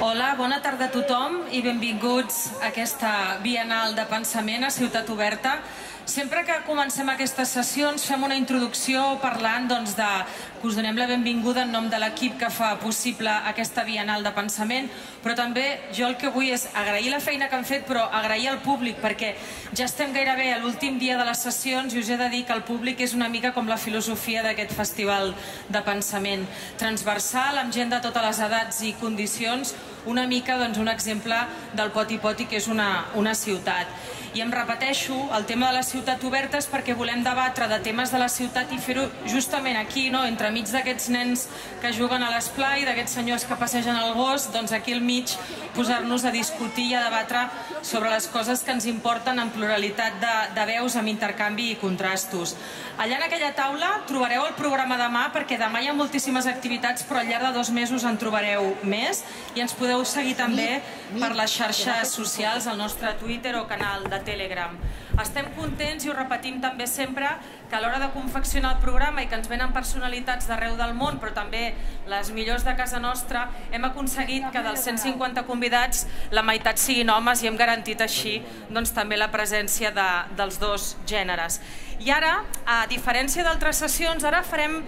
Hola, bona tarda a tothom i benvinguts a aquesta Bienal de Pensament a Ciutat Oberta. Sempre que comencem aquestes sessions fem una introducció parlant que us donem la benvinguda en nom de l'equip que fa possible aquesta Bienal de Pensament, però també jo el que vull és agrair la feina que han fet, però agrair al públic, perquè ja estem gairebé a l'últim dia de les sessions i us he de dir que el públic és una mica com la filosofia d'aquest festival de pensament transversal, amb gent de totes les edats i condicions, una mica un exemple del Poti Poti, que és una ciutat. I em repeteixo, el tema de la ciutat oberta és perquè volem debatre de temes de la ciutat i fer-ho justament aquí, entremig d'aquests nens que juguen a l'esplai, d'aquests senyors que passegen el gos, doncs aquí al mig posar-nos a discutir i a debatre sobre les coses que ens importen en pluralitat de veus, amb intercanvi i contrastos. Allà en aquella taula trobareu el programa demà, perquè demà hi ha moltíssimes activitats, però al llarg de 2 mesos en trobareu més i ens podeu seguir també per les xarxes socials, el nostre Twitter o canal de Telegram. Estem contents i ho repetim també sempre que a l'hora de confeccionar el programa i que ens venen personalitats d'arreu del món, però també les millors de casa nostra, hem aconseguit que dels 150 convidats la meitat siguin homes i hem garantit així també la presència dels dos gèneres. I ara, a diferència d'altres sessions, ara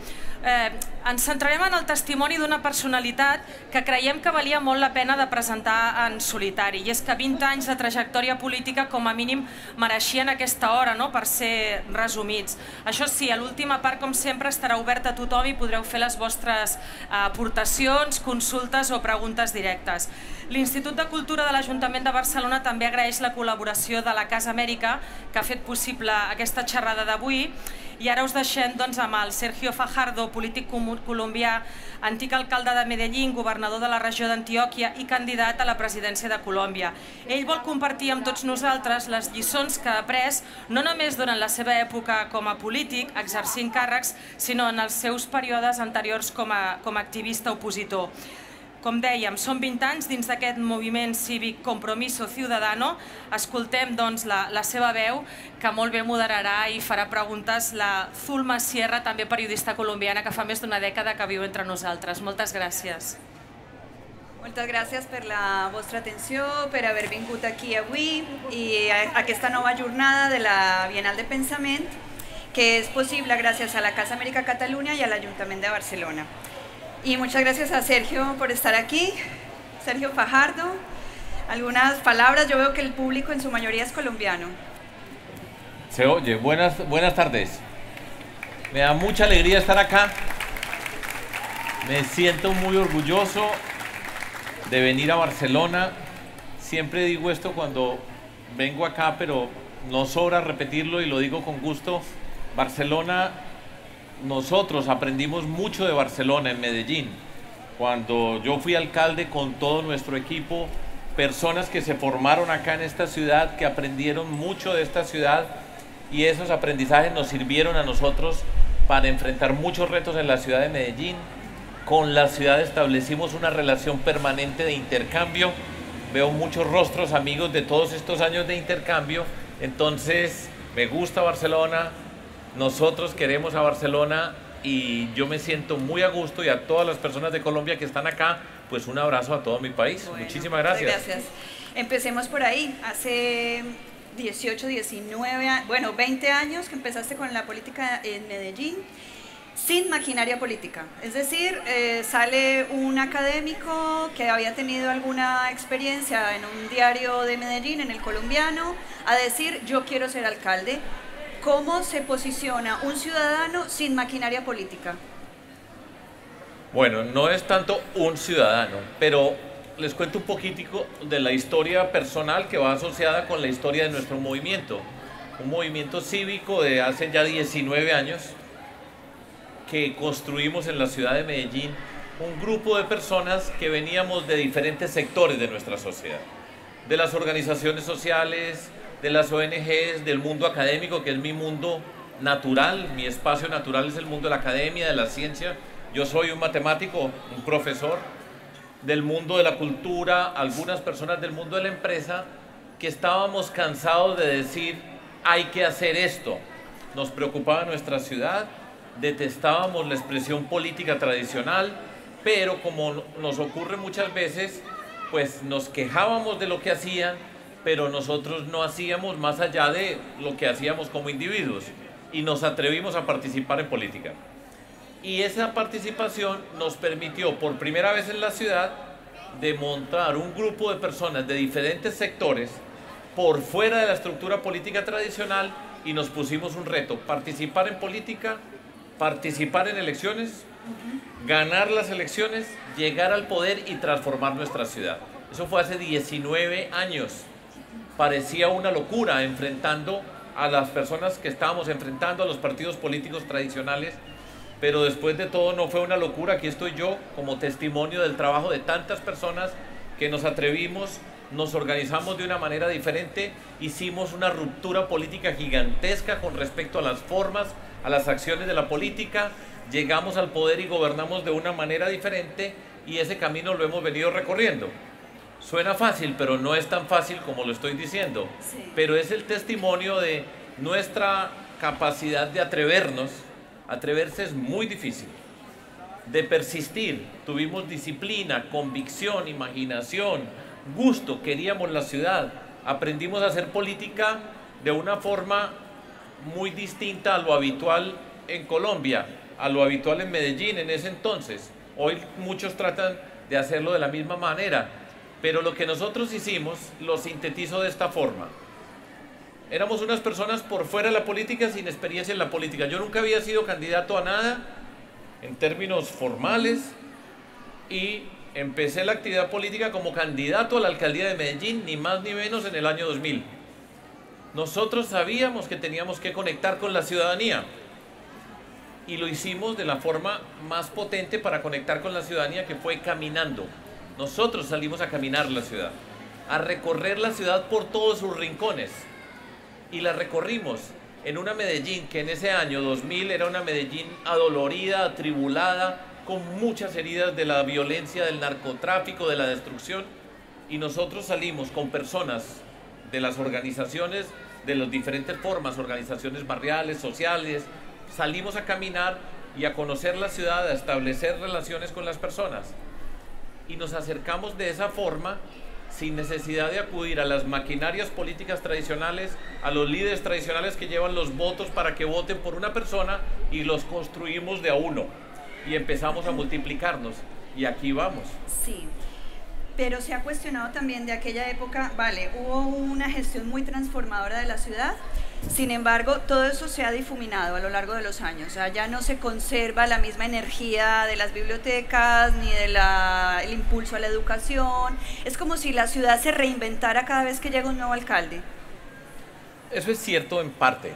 ens centrarem en el testimoni d'una personalitat que creiem que valia molt la pena de presentar en solitari, i és que 20 anys de trajectòria política com a mínim mereixien aquesta hora per ser resumits. Això sí, a l'última part, com sempre, estarà oberta a tothom i podreu fer les vostres aportacions, consultes o preguntes directes. L'Institut de Cultura de l'Ajuntament de Barcelona també agraeix la col·laboració de la Casa Amèrica, que ha fet possible aquesta xerrada d'avui, i ara us deixem amb el Sergio Fajardo, polític colombià, antic alcalde de Medellín, governador de la regió d'Antioquia i candidat a la presidència de Colòmbia. Ell vol compartir amb tots nosaltres les lliçons que ha après no només durant la seva època com a polític, exercint càrrecs, sinó en els seus períodes anteriors com a activista opositor. Com dèiem, són 20 anys dins d'aquest moviment cívic Compromiso Ciudadano. Escoltem la seva veu, que molt bé moderarà i farà preguntes la Zulma Sierra, també periodista colombiana, que fa més d'una dècada que viu entre nosaltres. Moltes gràcies. Moltes gràcies per la vostra atenció, per haver vingut aquí avui i a aquesta nova jornada de la Bienal de Pensament, que és possible gràcies a la Casa Amèrica Catalunya y al Ayuntamiento de Barcelona. Y muchas gracias a Sergio por estar aquí, Sergio Fajardo. Algunas palabras, yo veo que el público en su mayoría es colombiano. Se oye, buenas tardes. Me da mucha alegría estar acá. Me siento muy orgulloso de venir a Barcelona. Siempre digo esto cuando vengo acá, pero no sobra repetirlo y lo digo con gusto. Barcelona, nosotros aprendimos mucho de Barcelona en Medellín. Cuando yo fui alcalde con todo nuestro equipo, personas que se formaron acá en esta ciudad, que aprendieron mucho de esta ciudad, y esos aprendizajes nos sirvieron a nosotros para enfrentar muchos retos en la ciudad de Medellín. Con la ciudad establecimos una relación permanente de intercambio. Veo muchos rostros amigos de todos estos años de intercambio. Entonces, me gusta Barcelona. Nosotros queremos a Barcelona y yo me siento muy a gusto, y a todas las personas de Colombia que están acá, pues un abrazo a todo mi país. Bueno, muchísimas gracias. Gracias. Empecemos por ahí. Hace 18, 19, bueno, 20 años que empezaste con la política en Medellín, sin maquinaria política. Es decir, sale un académico que había tenido alguna experiencia en un diario de Medellín, en El Colombiano, a decir: yo quiero ser alcalde. ¿Cómo se posiciona un ciudadano sin maquinaria política? Bueno, no es tanto un ciudadano, pero les cuento un poquitico de la historia personal que va asociada con la historia de nuestro movimiento. Un movimiento cívico de hace ya 19 años que construimos en la ciudad de Medellín, un grupo de personas que veníamos de diferentes sectores de nuestra sociedad, de las organizaciones sociales, de las ONGs, del mundo académico, que es mi mundo natural, mi espacio natural es el mundo de la academia, de la ciencia. Yo soy un matemático, un profesor, del mundo de la cultura, algunas personas del mundo de la empresa, que estábamos cansados de decir: hay que hacer esto. Nos preocupaba nuestra ciudad, detestábamos la expresión política tradicional, pero como nos ocurre muchas veces, pues nos quejábamos de lo que hacían, pero nosotros no hacíamos más allá de lo que hacíamos como individuos y nos atrevimos a participar en política. Y esa participación nos permitió por primera vez en la ciudad de montar un grupo de personas de diferentes sectores por fuera de la estructura política tradicional y nos pusimos un reto: participar en política, participar en elecciones, ganar las elecciones, llegar al poder y transformar nuestra ciudad. Eso fue hace 19 años. Parecía una locura enfrentando a las personas que estábamos enfrentando, a los partidos políticos tradicionales, pero después de todo no fue una locura. Aquí estoy yo como testimonio del trabajo de tantas personas que nos atrevimos, nos organizamos de una manera diferente, hicimos una ruptura política gigantesca con respecto a las formas, a las acciones de la política, llegamos al poder y gobernamos de una manera diferente, y ese camino lo hemos venido recorriendo. Suena fácil, pero no es tan fácil como lo estoy diciendo. Sí. Pero es el testimonio de nuestra capacidad de atrevernos. Atreverse es muy difícil. De persistir, tuvimos disciplina, convicción, imaginación, gusto, queríamos la ciudad. Aprendimos a hacer política de una forma muy distinta a lo habitual en Colombia, a lo habitual en Medellín en ese entonces. Hoy muchos tratan de hacerlo de la misma manera, pero lo que nosotros hicimos lo sintetizo de esta forma. Éramos unas personas por fuera de la política, sin experiencia en la política. Yo nunca había sido candidato a nada en términos formales y empecé la actividad política como candidato a la alcaldía de Medellín, ni más ni menos, en el año 2000. Nosotros sabíamos que teníamos que conectar con la ciudadanía y lo hicimos de la forma más potente para conectar con la ciudadanía, que fue caminando. Nosotros salimos a caminar la ciudad, a recorrer la ciudad por todos sus rincones, y la recorrimos en una Medellín que en ese año 2000 era una Medellín adolorida, atribulada, con muchas heridas de la violencia, del narcotráfico, de la destrucción, y nosotros salimos con personas de las organizaciones, de las diferentes formas, organizaciones barriales, sociales, salimos a caminar y a conocer la ciudad, a establecer relaciones con las personas, y nos acercamos de esa forma, sin necesidad de acudir a las maquinarias políticas tradicionales, a los líderes tradicionales que llevan los votos para que voten por una persona, y los construimos de a uno y empezamos a multiplicarnos, y aquí vamos. Sí, pero se ha cuestionado también de aquella época, vale, hubo una gestión muy transformadora de la ciudad, sin embargo, todo eso se ha difuminado a lo largo de los años. O sea, ya no se conserva la misma energía de las bibliotecas, ni el impulso a la educación. Es como si la ciudad se reinventara cada vez que llega un nuevo alcalde. Eso es cierto en parte,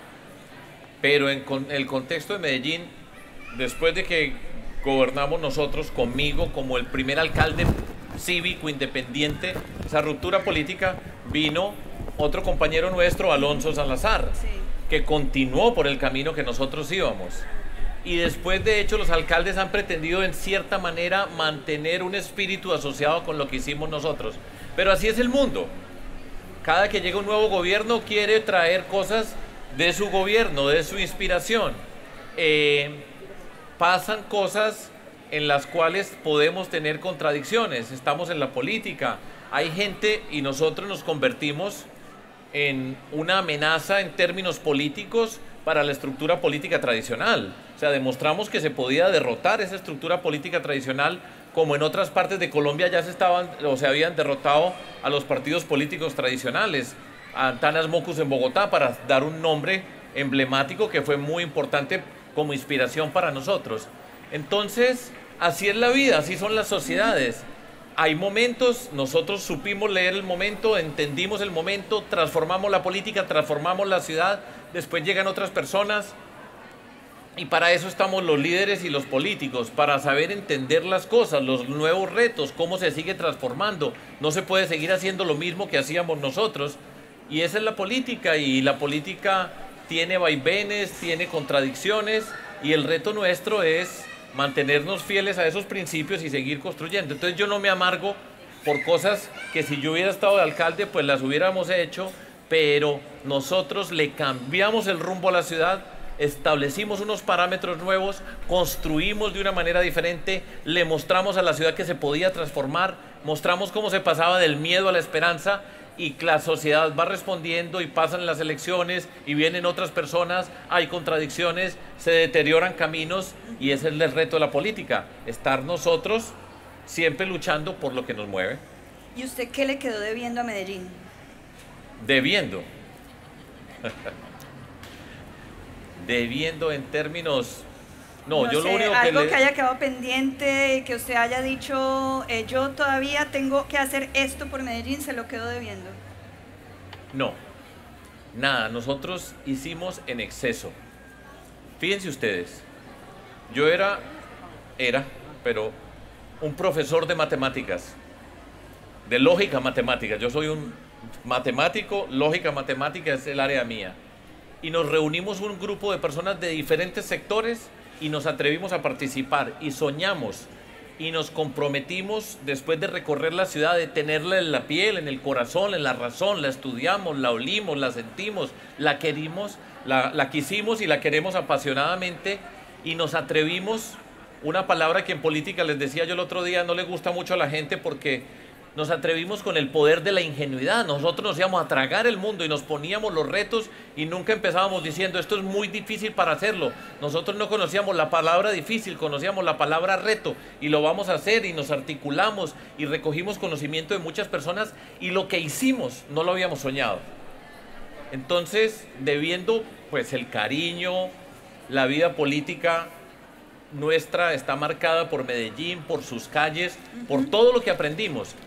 pero en el contexto de Medellín, después de que gobernamos nosotros, conmigo como el primer alcalde cívico, independiente, esa ruptura política, vino otro compañero nuestro, Alonso Salazar, Sí. que continuó por el camino que nosotros íbamos. Y después, de hecho, los alcaldes han pretendido en cierta manera mantener un espíritu asociado con lo que hicimos nosotros. Pero así es el mundo. Cada que llega un nuevo gobierno quiere traer cosas de su gobierno, de su inspiración. Pasan cosas en las cuales podemos tener contradicciones. Estamos en la política, hay gente, y nosotros nos convertimos en una amenaza en términos políticos para la estructura política tradicional. O sea, demostramos que se podía derrotar esa estructura política tradicional, como en otras partes de Colombia ya se habían derrotado a los partidos políticos tradicionales. Antanas Mocus en Bogotá, para dar un nombre emblemático que fue muy importante como inspiración para nosotros. Entonces, así es la vida, así son las sociedades. Hay momentos, nosotros supimos leer el momento, entendimos el momento, transformamos la política, transformamos la ciudad, después llegan otras personas, y para eso estamos los líderes y los políticos, para saber entender las cosas, los nuevos retos, cómo se sigue transformando. No se puede seguir haciendo lo mismo que hacíamos nosotros, y esa es la política, y la política tiene vaivenes, tiene contradicciones, y el reto nuestro es mantenernos fieles a esos principios y seguir construyendo. Entonces yo no me amargo por cosas que si yo hubiera estado de alcalde pues las hubiéramos hecho, pero nosotros le cambiamos el rumbo a la ciudad, establecimos unos parámetros nuevos, construimos de una manera diferente, le mostramos a la ciudad que se podía transformar, mostramos cómo se pasaba del miedo a la esperanza y que la sociedad va respondiendo y pasan las elecciones y vienen otras personas, hay contradicciones, se deterioran caminos y ese es el reto de la política, estar nosotros siempre luchando por lo que nos mueve. ¿Y usted qué le quedó debiendo a Medellín? Debiendo. Debiendo en términos... No, yo sé, lo único que algo que haya quedado pendiente, que usted haya dicho, yo todavía tengo que hacer esto por Medellín, se lo quedo debiendo. No, nada, nosotros hicimos en exceso. Fíjense ustedes, yo pero un profesor de matemáticas, de lógica matemática, yo soy un matemático, lógica matemática es el área mía. Y nos reunimos un grupo de personas de diferentes sectores y nos atrevimos a participar y soñamos y nos comprometimos después de recorrer la ciudad, de tenerla en la piel, en el corazón, en la razón, la estudiamos, la olimos, la sentimos, la querimos, la quisimos y la queremos apasionadamente y nos atrevimos, una palabra que en política les decía yo el otro día, no le gusta mucho a la gente porque nos atrevimos con el poder de la ingenuidad. Nosotros nos íbamos a tragar el mundo y nos poníamos los retos y nunca empezábamos diciendo esto es muy difícil para hacerlo. Nosotros no conocíamos la palabra difícil, conocíamos la palabra reto y lo vamos a hacer y nos articulamos y recogimos conocimiento de muchas personas y lo que hicimos no lo habíamos soñado. Entonces, debiendo pues el cariño, la vida política nuestra está marcada por Medellín, por sus calles, por todo lo que aprendimos.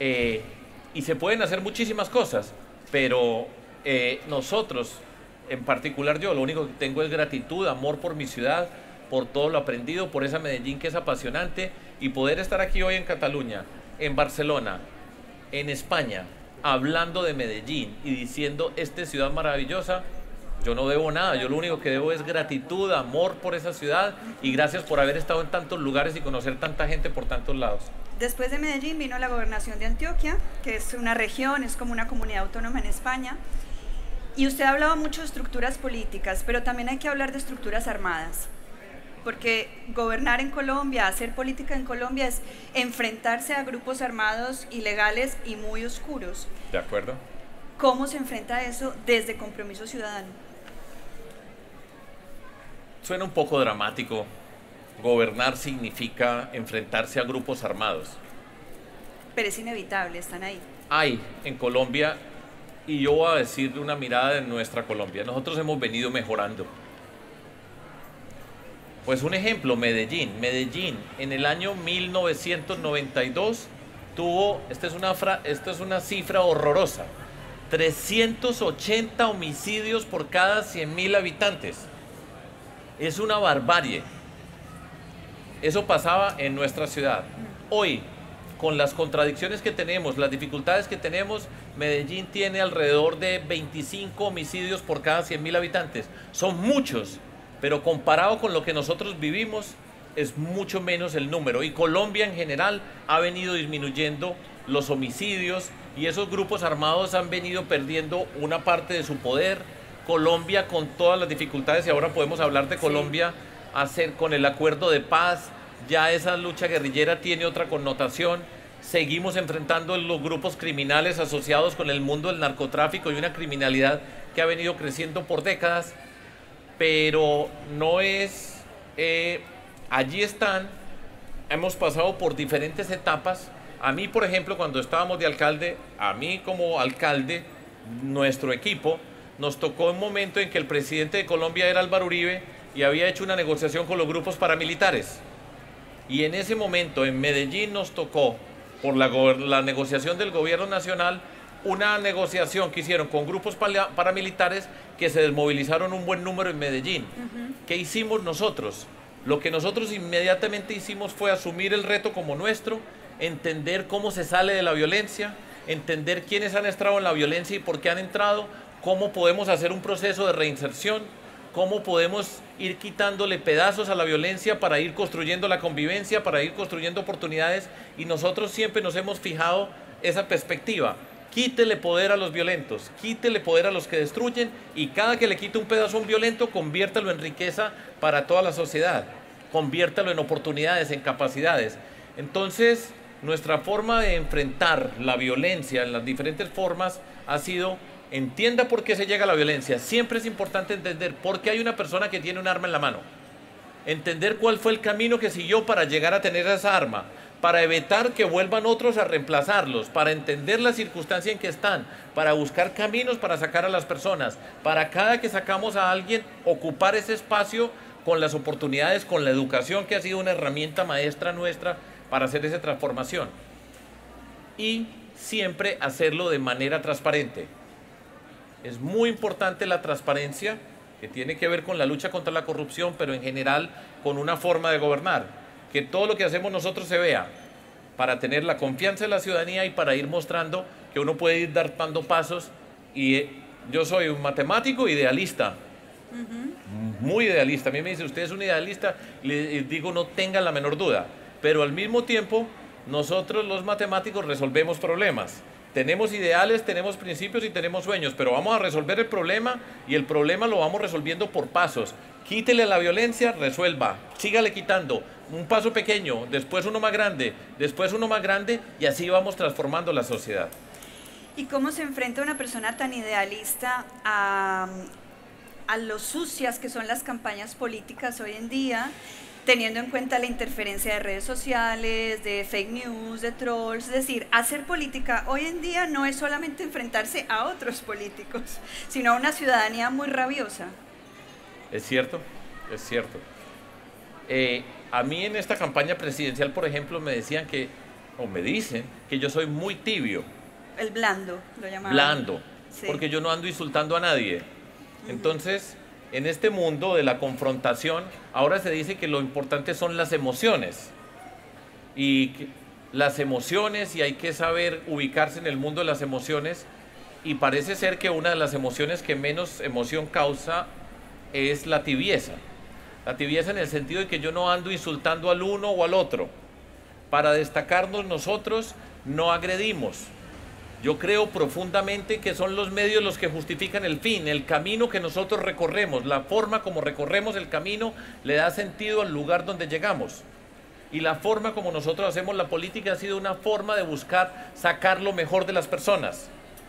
Y se pueden hacer muchísimas cosas, pero nosotros, en particular yo, lo único que tengo es gratitud, amor por mi ciudad, por todo lo aprendido, por esa Medellín que es apasionante y poder estar aquí hoy en Cataluña, en Barcelona, en España, hablando de Medellín y diciendo esta ciudad maravillosa. Yo no debo nada, yo lo único que debo es gratitud, amor por esa ciudad y gracias por haber estado en tantos lugares y conocer tanta gente por tantos lados. Después de Medellín vino la gobernación de Antioquia, que es una región, es como una comunidad autónoma en España. Y usted ha hablado mucho de estructuras políticas, pero también hay que hablar de estructuras armadas. Porque gobernar en Colombia, hacer política en Colombia es enfrentarse a grupos armados ilegales y muy oscuros. ¿De acuerdo? ¿Cómo se enfrenta a eso desde Compromiso Ciudadano? Suena un poco dramático. Gobernar significa enfrentarse a grupos armados. Pero es inevitable, están ahí. Hay en Colombia, y yo voy a decir una mirada de nuestra Colombia, nosotros hemos venido mejorando. Pues un ejemplo, Medellín. Medellín en el año 1992 tuvo, esta es una cifra horrorosa, 380 homicidios por cada 100.000 habitantes. Es una barbarie. Eso pasaba en nuestra ciudad. Hoy, con las contradicciones que tenemos, las dificultades que tenemos, Medellín tiene alrededor de 25 homicidios por cada 100.000 habitantes. Son muchos, pero comparado con lo que nosotros vivimos, es mucho menos el número. Y Colombia en general ha venido disminuyendo los homicidios y esos grupos armados han venido perdiendo una parte de su poder. Colombia, con todas las dificultades, y ahora podemos hablar de Colombia, con el acuerdo de paz, ya esa lucha guerrillera tiene otra connotación. Seguimos enfrentando los grupos criminales asociados con el mundo del narcotráfico y una criminalidad que ha venido creciendo por décadas, pero no es... allí están, hemos pasado por diferentes etapas. A mí, por ejemplo, cuando estábamos de alcalde, a mí como alcalde, nuestro equipo, nos tocó un momento en que el presidente de Colombia era Álvaro Uribe y había hecho una negociación con los grupos paramilitares. Y en ese momento en Medellín nos tocó, por la negociación del gobierno nacional, una negociación que hicieron con grupos paramilitares que se desmovilizaron un buen número en Medellín. ¿Qué hicimos nosotros? Lo que nosotros inmediatamente hicimos fue asumir el reto como nuestro, entender cómo se sale de la violencia, entender quiénes han entrado en la violencia y por qué han entrado, cómo podemos hacer un proceso de reinserción, cómo podemos ir quitándole pedazos a la violencia para ir construyendo la convivencia, para ir construyendo oportunidades, y nosotros siempre nos hemos fijado esa perspectiva, Quítele poder a los violentos, quítele poder a los que destruyen y cada que le quite un pedazo a un violento, conviértalo en riqueza para toda la sociedad, conviértalo en oportunidades, en capacidades. Entonces, nuestra forma de enfrentar la violencia en las diferentes formas ha sido, entienda por qué se llega a la violencia. Siempre es importante entender por qué hay una persona que tiene un arma en la mano. Entender cuál fue el camino que siguió para llegar a tener esa arma, para evitar que vuelvan otros a reemplazarlos, para entender la circunstancia en que están, para buscar caminos para sacar a las personas, para cada que sacamos a alguien, ocupar ese espacio con las oportunidades, con la educación que ha sido una herramienta maestra nuestra para hacer esa transformación. Y siempre hacerlo de manera transparente. Es muy importante la transparencia, que tiene que ver con la lucha contra la corrupción, pero en general con una forma de gobernar. Que todo lo que hacemos nosotros se vea, para tener la confianza de la ciudadanía y para ir mostrando que uno puede ir dando pasos. Y yo soy un matemático idealista, muy idealista. A mí me dice, usted es un idealista, le digo, no tenga la menor duda. Pero al mismo tiempo, nosotros los matemáticos resolvemos problemas. Tenemos ideales, tenemos principios y tenemos sueños, pero vamos a resolver el problema y el problema lo vamos resolviendo por pasos. Quítele la violencia, resuelva, sígale quitando. Un paso pequeño, después uno más grande, después uno más grande y así vamos transformando la sociedad. ¿Y cómo se enfrenta una persona tan idealista a lo sucias que son las campañas políticas hoy en día, teniendo en cuenta la interferencia de redes sociales, de fake news, de trolls? Es decir, hacer política hoy en día no es solamente enfrentarse a otros políticos, sino a una ciudadanía muy rabiosa. Es cierto, es cierto. A mí en esta campaña presidencial, por ejemplo, me decían que, o me dicen, que yo soy muy tibio. El blando, lo llamaban. Blando, sí. Porque yo no ando insultando a nadie. Entonces, en este mundo de la confrontación, ahora se dice que lo importante son las emociones. Y las emociones, y hay que saber ubicarse en el mundo de las emociones. Y parece ser que una de las emociones que menos emoción causa es la tibieza. La tibieza en el sentido de que yo no ando insultando al uno o al otro. Para destacarnos nosotros no agredimos. Yo creo profundamente que son los medios los que justifican el fin, el camino que nosotros recorremos, la forma como recorremos el camino le da sentido al lugar donde llegamos. Y la forma como nosotros hacemos la política ha sido una forma de buscar sacar lo mejor de las personas.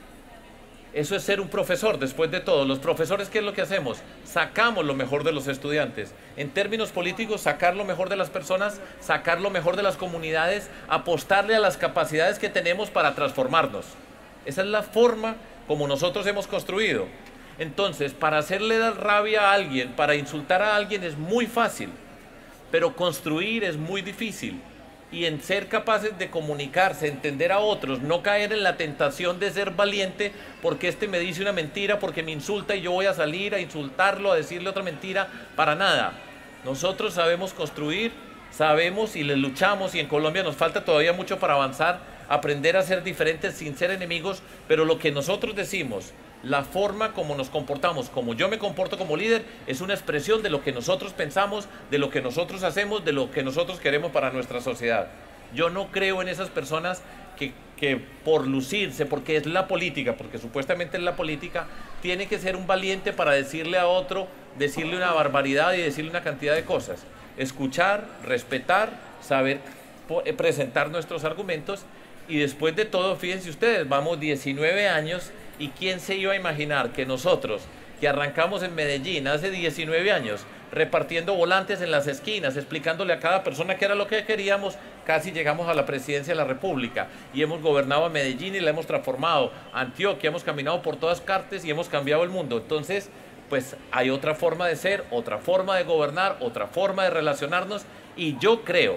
Eso es ser un profesor, después de todo. Los profesores, ¿qué es lo que hacemos? Sacamos lo mejor de los estudiantes. En términos políticos, sacar lo mejor de las personas, sacar lo mejor de las comunidades, apostarle a las capacidades que tenemos para transformarnos. Esa es la forma como nosotros hemos construido. Entonces, para hacerle dar rabia a alguien, para insultar a alguien es muy fácil, pero construir es muy difícil. Y en ser capaces de comunicarse, entender a otros, no caer en la tentación de ser valiente porque este me dice una mentira, porque me insulta y yo voy a salir a insultarlo, a decirle otra mentira, para nada. Nosotros sabemos construir, sabemos y le luchamos, y en Colombia nos falta todavía mucho para avanzar, aprender a ser diferentes sin ser enemigos, pero lo que nosotros decimos, la forma como nos comportamos, como yo me comporto como líder, es una expresión de lo que nosotros pensamos, de lo que nosotros hacemos, de lo que nosotros queremos para nuestra sociedad. Yo no creo en esas personas que por lucirse, porque es la política, porque supuestamente es la política, tiene que ser un valiente para decirle a otro, decirle una barbaridad y decirle una cantidad de cosas. Escuchar, respetar, saber presentar nuestros argumentos. Y después de todo, fíjense ustedes, vamos 19 años y ¿quién se iba a imaginar que nosotros, que arrancamos en Medellín hace 19 años, repartiendo volantes en las esquinas, explicándole a cada persona qué era lo que queríamos, casi llegamos a la presidencia de la República y hemos gobernado a Medellín y la hemos transformado, Antioquia, hemos caminado por todas partes y hemos cambiado el mundo? Entonces, pues hay otra forma de ser, otra forma de gobernar, otra forma de relacionarnos, y yo creo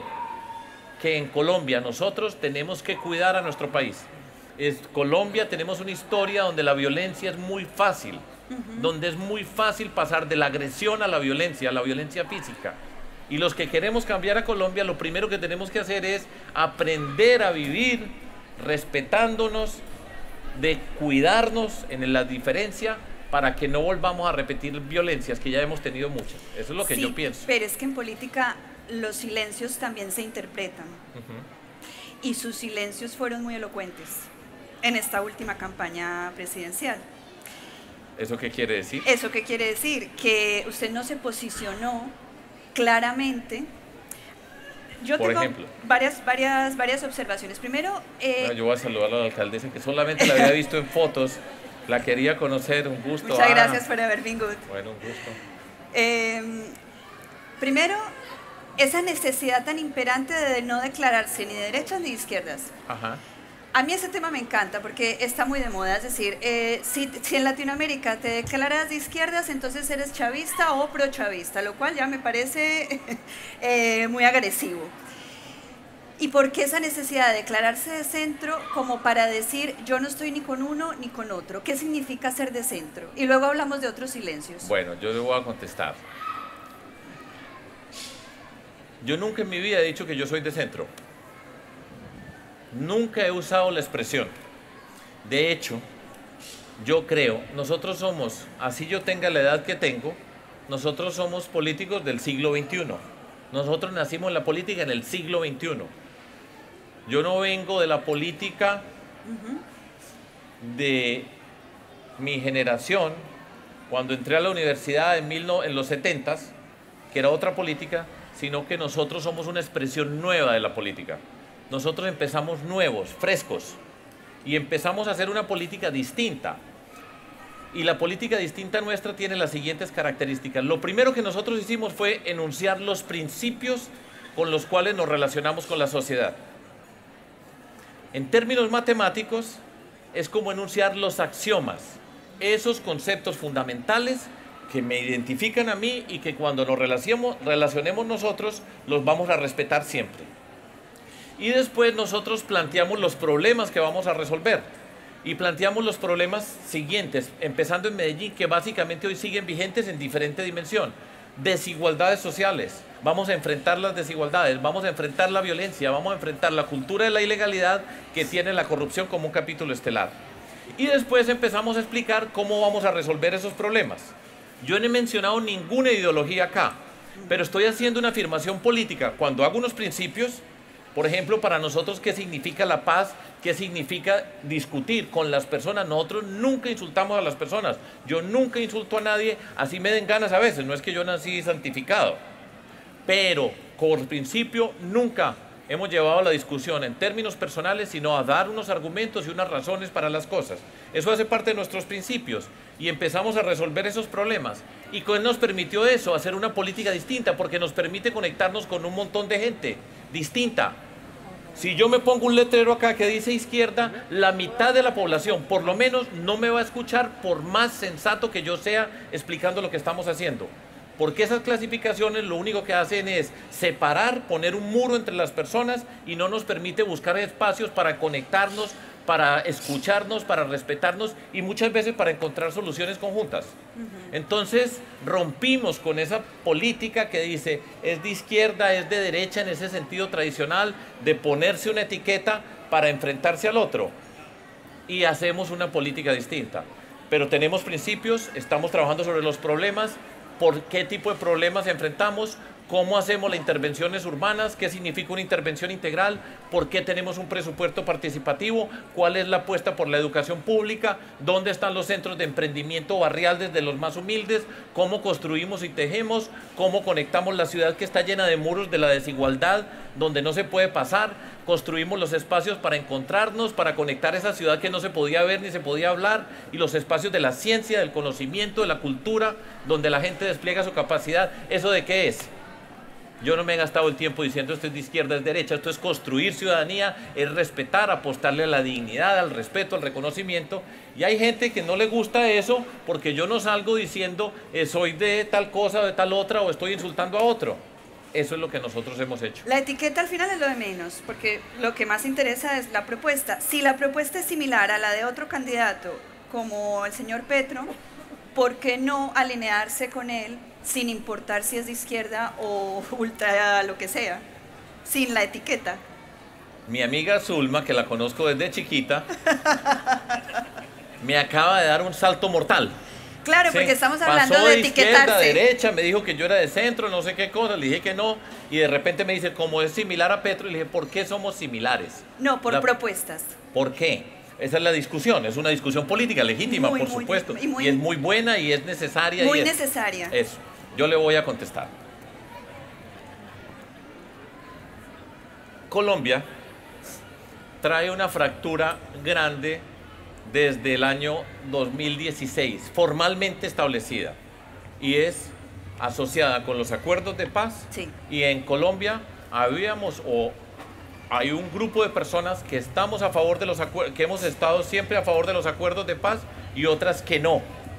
que en Colombia nosotros tenemos que cuidar a nuestro país. En Colombia tenemos una historia donde la violencia es muy fácil, donde es muy fácil pasar de la agresión a la violencia física. Y los que queremos cambiar a Colombia, lo primero que tenemos que hacer es aprender a vivir respetándonos, de cuidarnos en la diferencia, para que no volvamos a repetir violencias que ya hemos tenido muchas. Eso es lo que yo pienso. Pero es que en política los silencios también se interpretan. Y sus silencios fueron muy elocuentes. en esta última campaña presidencial. ¿Eso qué quiere decir? ¿Eso qué quiere decir? Que usted no se posicionó claramente. Yo Por tengo ejemplo, varias observaciones. Primero, yo voy a saludar a la alcaldesa que solamente la había visto en fotos, la quería conocer, un gusto. muchas gracias por haber venido. Bueno, un gusto. Primero, esa necesidad tan imperante de no declararse ni de derechas ni de izquierdas. Ajá. A mí ese tema me encanta porque está muy de moda, es decir, si en Latinoamérica te declaras de izquierdas, entonces eres chavista o pro-chavista, lo cual ya me parece muy agresivo. ¿Y por qué esa necesidad de declararse de centro como para decir yo no estoy ni con uno ni con otro? ¿Qué significa ser de centro? Y luego hablamos de otros silencios. Bueno, yo le voy a contestar. Yo nunca en mi vida he dicho que yo soy de centro. Nunca he usado la expresión. De hecho, yo creo, nosotros somos, así yo tenga la edad que tengo, nosotros somos políticos del siglo XXI. Nosotros nacimos en la política en el siglo XXI. Yo no vengo de la política de mi generación, cuando entré a la universidad en los 70s, que era otra política, sino que nosotros somos una expresión nueva de la política. Nosotros empezamos nuevos, frescos, y empezamos a hacer una política distinta. Y la política distinta nuestra tiene las siguientes características. Lo primero que nosotros hicimos fue enunciar los principios con los cuales nos relacionamos con la sociedad. En términos matemáticos, es como enunciar los axiomas, esos conceptos fundamentales que me identifican a mí y que cuando nos relacionemos nosotros, los vamos a respetar siempre. Y después nosotros planteamos los problemas que vamos a resolver. Y planteamos los problemas siguientes, empezando en Medellín, que básicamente hoy siguen vigentes en diferente dimensión. Desigualdades sociales, vamos a enfrentar las desigualdades, vamos a enfrentar la violencia, vamos a enfrentar la cultura de la ilegalidad que tiene la corrupción como un capítulo estelar. Y después empezamos a explicar cómo vamos a resolver esos problemas. Yo no he mencionado ninguna ideología acá, pero estoy haciendo una afirmación política. Cuando hago unos principios, por ejemplo, para nosotros, ¿qué significa la paz? ¿Qué significa discutir con las personas? Nosotros nunca insultamos a las personas. Yo nunca insulto a nadie, así me den ganas a veces. No es que yo nací santificado. Pero, por principio, nunca hemos llevado la discusión en términos personales, sino a dar unos argumentos y unas razones para las cosas. Eso hace parte de nuestros principios. Y empezamos a resolver esos problemas. Y nos permitió eso, hacer una política distinta, porque nos permite conectarnos con un montón de gente distinta. Si yo me pongo un letrero acá que dice izquierda, la mitad de la población, por lo menos, no me va a escuchar por más sensato que yo sea explicando lo que estamos haciendo. Porque esas clasificaciones lo único que hacen es separar, poner un muro entre las personas y no nos permite buscar espacios para conectarnos, para escucharnos, para respetarnos y muchas veces para encontrar soluciones conjuntas. Entonces rompimos con esa política que dice es de izquierda, es de derecha en ese sentido tradicional de ponerse una etiqueta para enfrentarse al otro y hacemos una política distinta. Pero tenemos principios, estamos trabajando sobre los problemas, por qué tipo de problemas enfrentamos, cómo hacemos las intervenciones urbanas, qué significa una intervención integral, por qué tenemos un presupuesto participativo, cuál es la apuesta por la educación pública, dónde están los centros de emprendimiento barrial desde los más humildes, cómo construimos y tejemos, cómo conectamos la ciudad que está llena de muros de la desigualdad, donde no se puede pasar, construimos los espacios para encontrarnos, para conectar esa ciudad que no se podía ver ni se podía hablar, y los espacios de la ciencia, del conocimiento, de la cultura, donde la gente despliega su capacidad. ¿Eso de qué es? Yo no me he gastado el tiempo diciendo esto es de izquierda, es derecha. Esto es construir ciudadanía, es respetar, apostarle a la dignidad, al respeto, al reconocimiento. Y hay gente que no le gusta eso porque yo no salgo diciendo soy de tal cosa o de tal otra o estoy insultando a otro. Eso es lo que nosotros hemos hecho. La etiqueta al final es lo de menos, porque lo que más interesa es la propuesta. Si la propuesta es similar a la de otro candidato, como el señor Petro, ¿por qué no alinearse con él sin importar si es de izquierda o ultra lo que sea, sin la etiqueta? Mi amiga Zulma, que la conozco desde chiquita, me acaba de dar un salto mortal. Claro, ¿sí? Porque estamos hablando Pasó de izquierda, etiquetarse. derecha, me dijo que yo era de centro, no sé qué cosa, le dije que no, y de repente me dice, como es similar a Petro, y le dije, ¿por qué somos similares? No, por propuestas. ¿Por qué? Esa es la discusión, es una discusión política legítima, por supuesto, y es muy buena y es necesaria. Muy necesaria. Eso, yo le voy a contestar. Colombia trae una fractura grande desde el año 2016, formalmente establecida, y es asociada con los acuerdos de paz. Sí. Y en Colombia hay un grupo de personas que estamos a favor de los acuerdos, que hemos estado siempre a favor de los acuerdos de paz, y otras que no.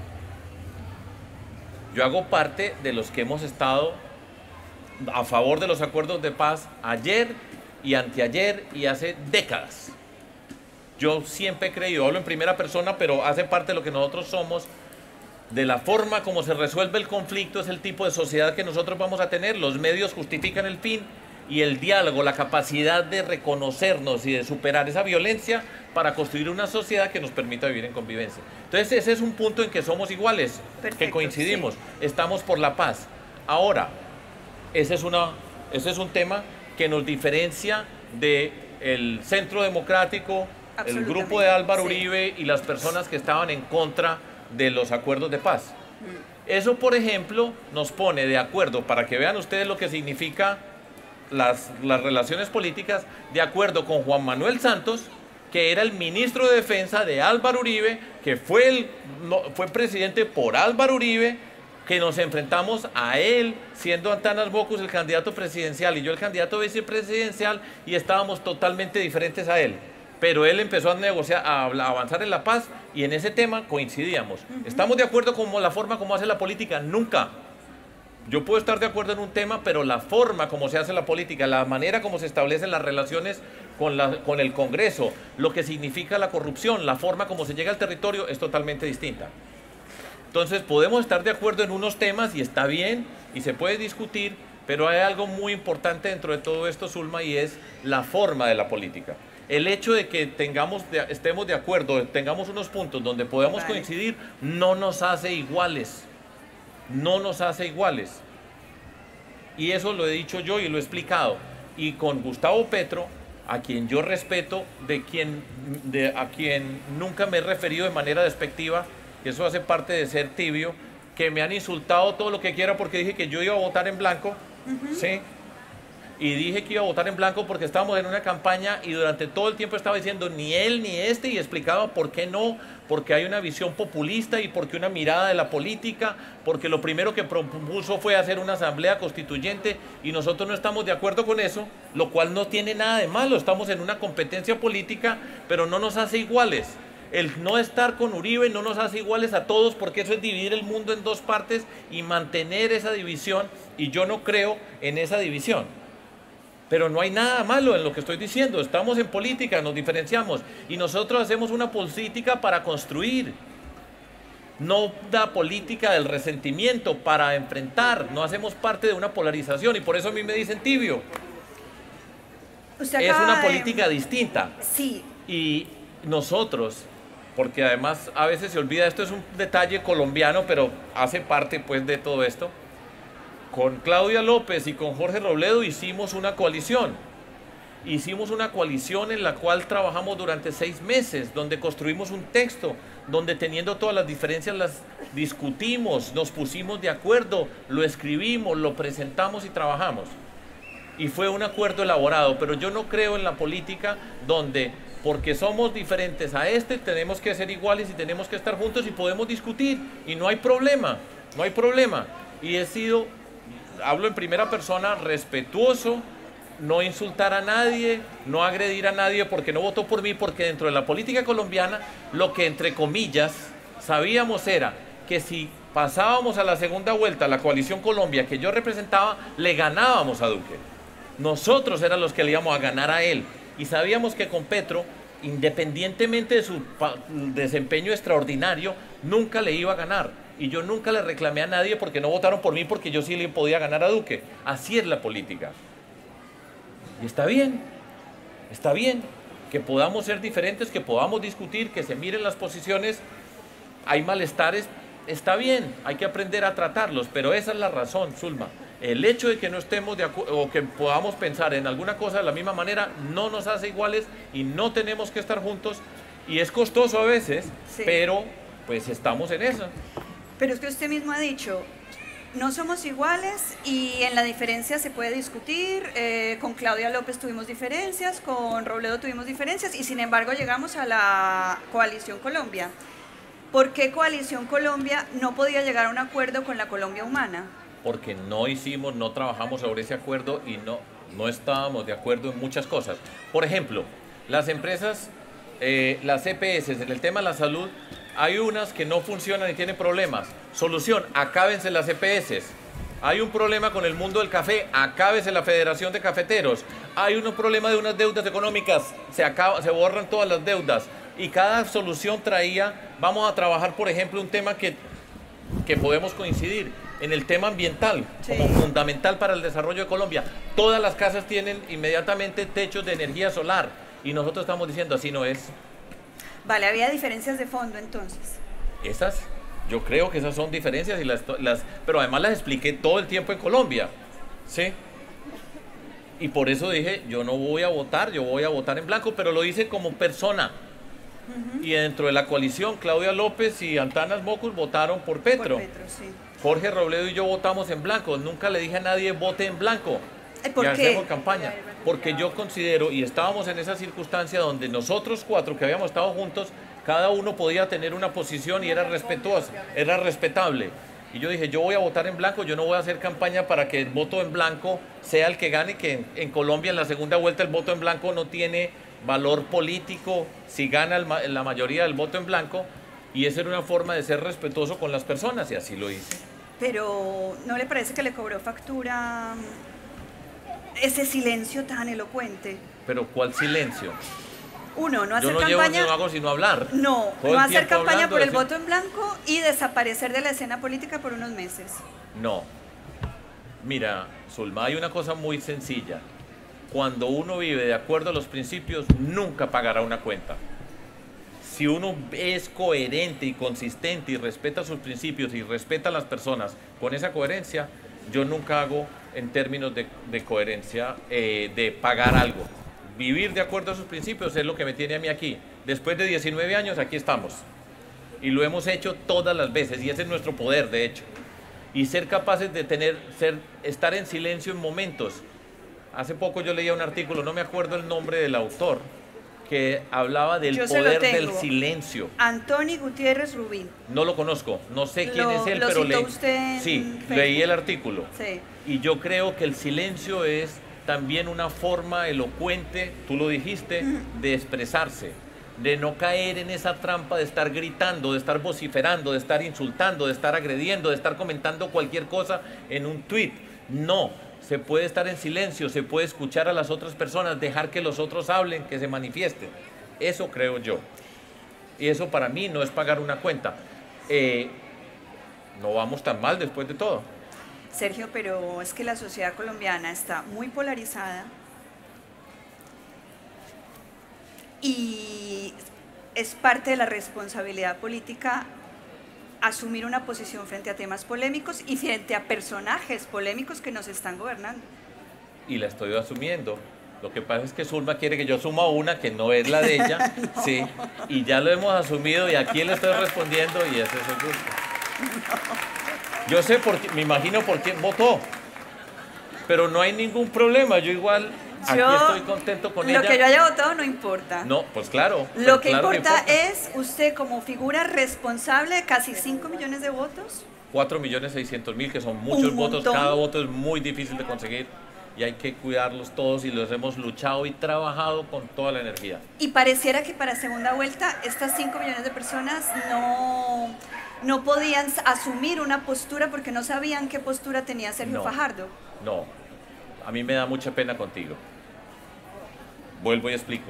Yo hago parte de los que hemos estado a favor de los acuerdos de paz ayer y anteayer y hace décadas. Yo siempre he creído, hablo en primera persona, pero hace parte de lo que nosotros somos, de la forma como se resuelve el conflicto, es el tipo de sociedad que nosotros vamos a tener. Los medios justifican el fin, y el diálogo, la capacidad de reconocernos y de superar esa violencia para construir una sociedad que nos permita vivir en convivencia. Entonces ese es un punto en que somos iguales, que coincidimos, sí. Estamos por la paz. Ahora, ese es un tema que nos diferencia del Centro Democrático, el grupo de Álvaro Uribe, sí, y las personas que estaban en contra de los acuerdos de paz. Eso, por ejemplo, nos pone de acuerdo, para que vean ustedes lo que significa las relaciones políticas, de acuerdo con Juan Manuel Santos, que era el ministro de Defensa de Álvaro Uribe, que fue presidente por Álvaro Uribe, que nos enfrentamos a él, siendo Antanas Bocus el candidato presidencial y yo el candidato vicepresidencial, y estábamos totalmente diferentes a él. Pero él empezó a negociar, a avanzar en la paz, y en ese tema coincidíamos. ¿Estamos de acuerdo con la forma como hace la política? Nunca. Yo puedo estar de acuerdo en un tema, pero la forma como se hace la política, la manera como se establecen las relaciones con el Congreso, lo que significa la corrupción, la forma como se llega al territorio es totalmente distinta. Entonces podemos estar de acuerdo en unos temas y está bien y se puede discutir, pero hay algo muy importante dentro de todo esto, Zulma, y es la forma de la política. El hecho de que estemos de acuerdo, tengamos unos puntos donde podamos coincidir, no nos hace iguales. No nos hace iguales. Y eso lo he dicho yo y lo he explicado. Y con Gustavo Petro, a quien yo respeto, a quien nunca me he referido de manera despectiva, que eso hace parte de ser tibio, que me han insultado todo lo que quiera porque dije que yo iba a votar en blanco, ¿sí? Y dije que iba a votar en blanco porque estábamos en una campaña y durante todo el tiempo estaba diciendo ni él ni este, y explicaba por qué no, porque hay una visión populista y porque una mirada de la política, porque lo primero que propuso fue hacer una asamblea constituyente y nosotros no estamos de acuerdo con eso, lo cual no tiene nada de malo, estamos en una competencia política, pero no nos hace iguales. El no estar con Uribe no nos hace iguales a todos, porque eso es dividir el mundo en dos partes y mantener esa división, y yo no creo en esa división. Pero no hay nada malo en lo que estoy diciendo, estamos en política, nos diferenciamos y nosotros hacemos una política para construir, no la política del resentimiento, para enfrentar, no hacemos parte de una polarización y por eso a mí me dicen tibio. Es una política distinta. Sí. Y nosotros, porque además a veces se olvida, esto es un detalle colombiano, pero hace parte pues de todo esto. Con Claudia López y con Jorge Robledo hicimos una coalición. Hicimos una coalición en la cual trabajamos durante 6 meses, donde construimos un texto, donde teniendo todas las diferencias las discutimos, nos pusimos de acuerdo, lo escribimos, lo presentamos y trabajamos. Y fue un acuerdo elaborado, pero yo no creo en la política donde, porque somos diferentes a tenemos que ser iguales y tenemos que estar juntos y podemos discutir. Y no hay problema, no hay problema. Y he sido... hablo en primera persona, respetuoso, no insultar a nadie, no agredir a nadie porque no votó por mí, porque dentro de la política colombiana lo que entre comillas sabíamos era que si pasábamos a la segunda vuelta la coalición Colombia que yo representaba, le ganábamos a Duque. Nosotros éramos los que le íbamos a ganar a él y sabíamos que con Petro, independientemente de su desempeño extraordinario, nunca le iba a ganar. Y yo nunca le reclamé a nadie porque no votaron por mí, porque yo sí le podía ganar a Duque. Así es la política. Y está bien que podamos ser diferentes, que podamos discutir, que se miren las posiciones. Hay malestares, está bien, hay que aprender a tratarlos, pero esa es la razón, Zulma. El hecho de que no estemos de acuerdo o que podamos pensar en alguna cosa de la misma manera no nos hace iguales y no tenemos que estar juntos. Y es costoso a veces, Sí. pero pues estamos en eso. Pero es que usted mismo ha dicho, no somos iguales y en la diferencia se puede discutir. Con Claudia López tuvimos diferencias, con Robledo tuvimos diferencias y sin embargo llegamos a la Coalición Colombia. ¿Por qué Coalición Colombia no podía llegar a un acuerdo con la Colombia Humana? Porque no trabajamos sobre ese acuerdo y no estábamos de acuerdo en muchas cosas. Por ejemplo, las empresas, las EPS, en el tema de la salud, hay unas que no funcionan y tienen problemas. Solución, acábense las EPS. Hay un problema con el mundo del café, acábese la Federación de Cafeteros. Hay un problema de unas deudas económicas, se borran todas las deudas. Y cada solución traía, vamos a trabajar, por ejemplo, un tema que podemos coincidir, en el tema ambiental, Sí. como fundamental para el desarrollo de Colombia. Todas las casas tienen inmediatamente techos de energía solar y nosotros estamos diciendo así no es. Vale, había diferencias de fondo entonces. Esas, yo creo que esas son diferencias, pero además las expliqué todo el tiempo en Colombia, ¿sí? Y por eso dije, yo no voy a votar, yo voy a votar en blanco, pero lo hice como persona. Y dentro de la coalición, Claudia López y Antanas Mocus votaron por Petro. Por Petro, sí. Jorge Robledo y yo votamos en blanco. Nunca le dije a nadie vote en blanco. ¿Por y qué? hacemos campaña. Porque yo considero, y estábamos en esa circunstancia donde nosotros cuatro que habíamos estado juntos, cada uno podía tener una posición y era respetuosa, era respetable. Y yo dije, yo voy a votar en blanco, yo no voy a hacer campaña para que el voto en blanco sea el que gane, que en Colombia en la segunda vuelta el voto en blanco no tiene valor político si gana la mayoría del voto en blanco, y esa era una forma de ser respetuoso con las personas y así lo hice. Pero ¿no le parece que le cobró factura ese silencio tan elocuente? Pero ¿cuál silencio? Uno, no Yo hacer no campaña. no hago sino hablar. No, Todo no el hacer tiempo campaña hablando, por el decir- voto en blanco y desaparecer de la escena política por unos meses. No. Mira, Zulma, hay una cosa muy sencilla. Cuando uno vive de acuerdo a los principios, nunca pagará una cuenta. Si uno es coherente y consistente y respeta sus principios y respeta a las personas con esa coherencia, yo nunca hago en términos de coherencia de pagar algo. Vivir de acuerdo a sus principios es lo que me tiene a mí aquí. Después de 19 años, aquí estamos. Y lo hemos hecho todas las veces, y ese es nuestro poder, de hecho. Y ser capaces de estar en silencio en momentos. Hace poco yo leía un artículo, no me acuerdo el nombre del autor, que hablaba del Yo se lo poder del tengo. silencio. Antoni Gutiérrez Rubín. No lo conozco, no sé quién es él, lo pero citó usted en sí, Facebook. leí el artículo. Sí. Y yo creo que el silencio es también una forma elocuente, tú lo dijiste, de expresarse, de no caer en esa trampa de estar gritando, de estar vociferando, de estar insultando, de estar agrediendo, de estar comentando cualquier cosa en un tuit. No, se puede estar en silencio, se puede escuchar a las otras personas, dejar que los otros hablen, que se manifiesten. Eso creo yo. Y eso para mí no es pagar una cuenta. No vamos tan mal después de todo. Sergio, pero es que la sociedad colombiana está muy polarizada y es parte de la responsabilidad política asumir una posición frente a temas polémicos y frente a personajes polémicos que nos están gobernando. Y la estoy asumiendo. Lo que pasa es que Zulma quiere que yo asuma una que no es la de ella, no. Sí, y ya lo hemos asumido y aquí le estoy respondiendo y ese es el gusto. No. Yo sé me imagino por quién votó, pero no hay ningún problema, yo igual aquí estoy contento con ella. Lo que yo haya votado no importa. No, pues claro. Lo que claro importa es usted como figura responsable de casi 5 millones de votos. 4.600.000, que son muchos votos, cada voto es muy difícil de conseguir. Y hay que cuidarlos todos y los hemos luchado y trabajado con toda la energía. Y pareciera que para segunda vuelta estas 5 millones de personas no podían asumir una postura porque no sabían qué postura tenía Sergio Fajardo. No, a mí me da mucha pena contigo. Vuelvo y explico.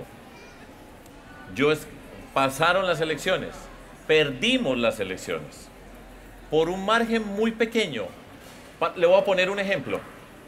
Pasaron las elecciones, perdimos las elecciones por un margen muy pequeño. Le voy a poner un ejemplo.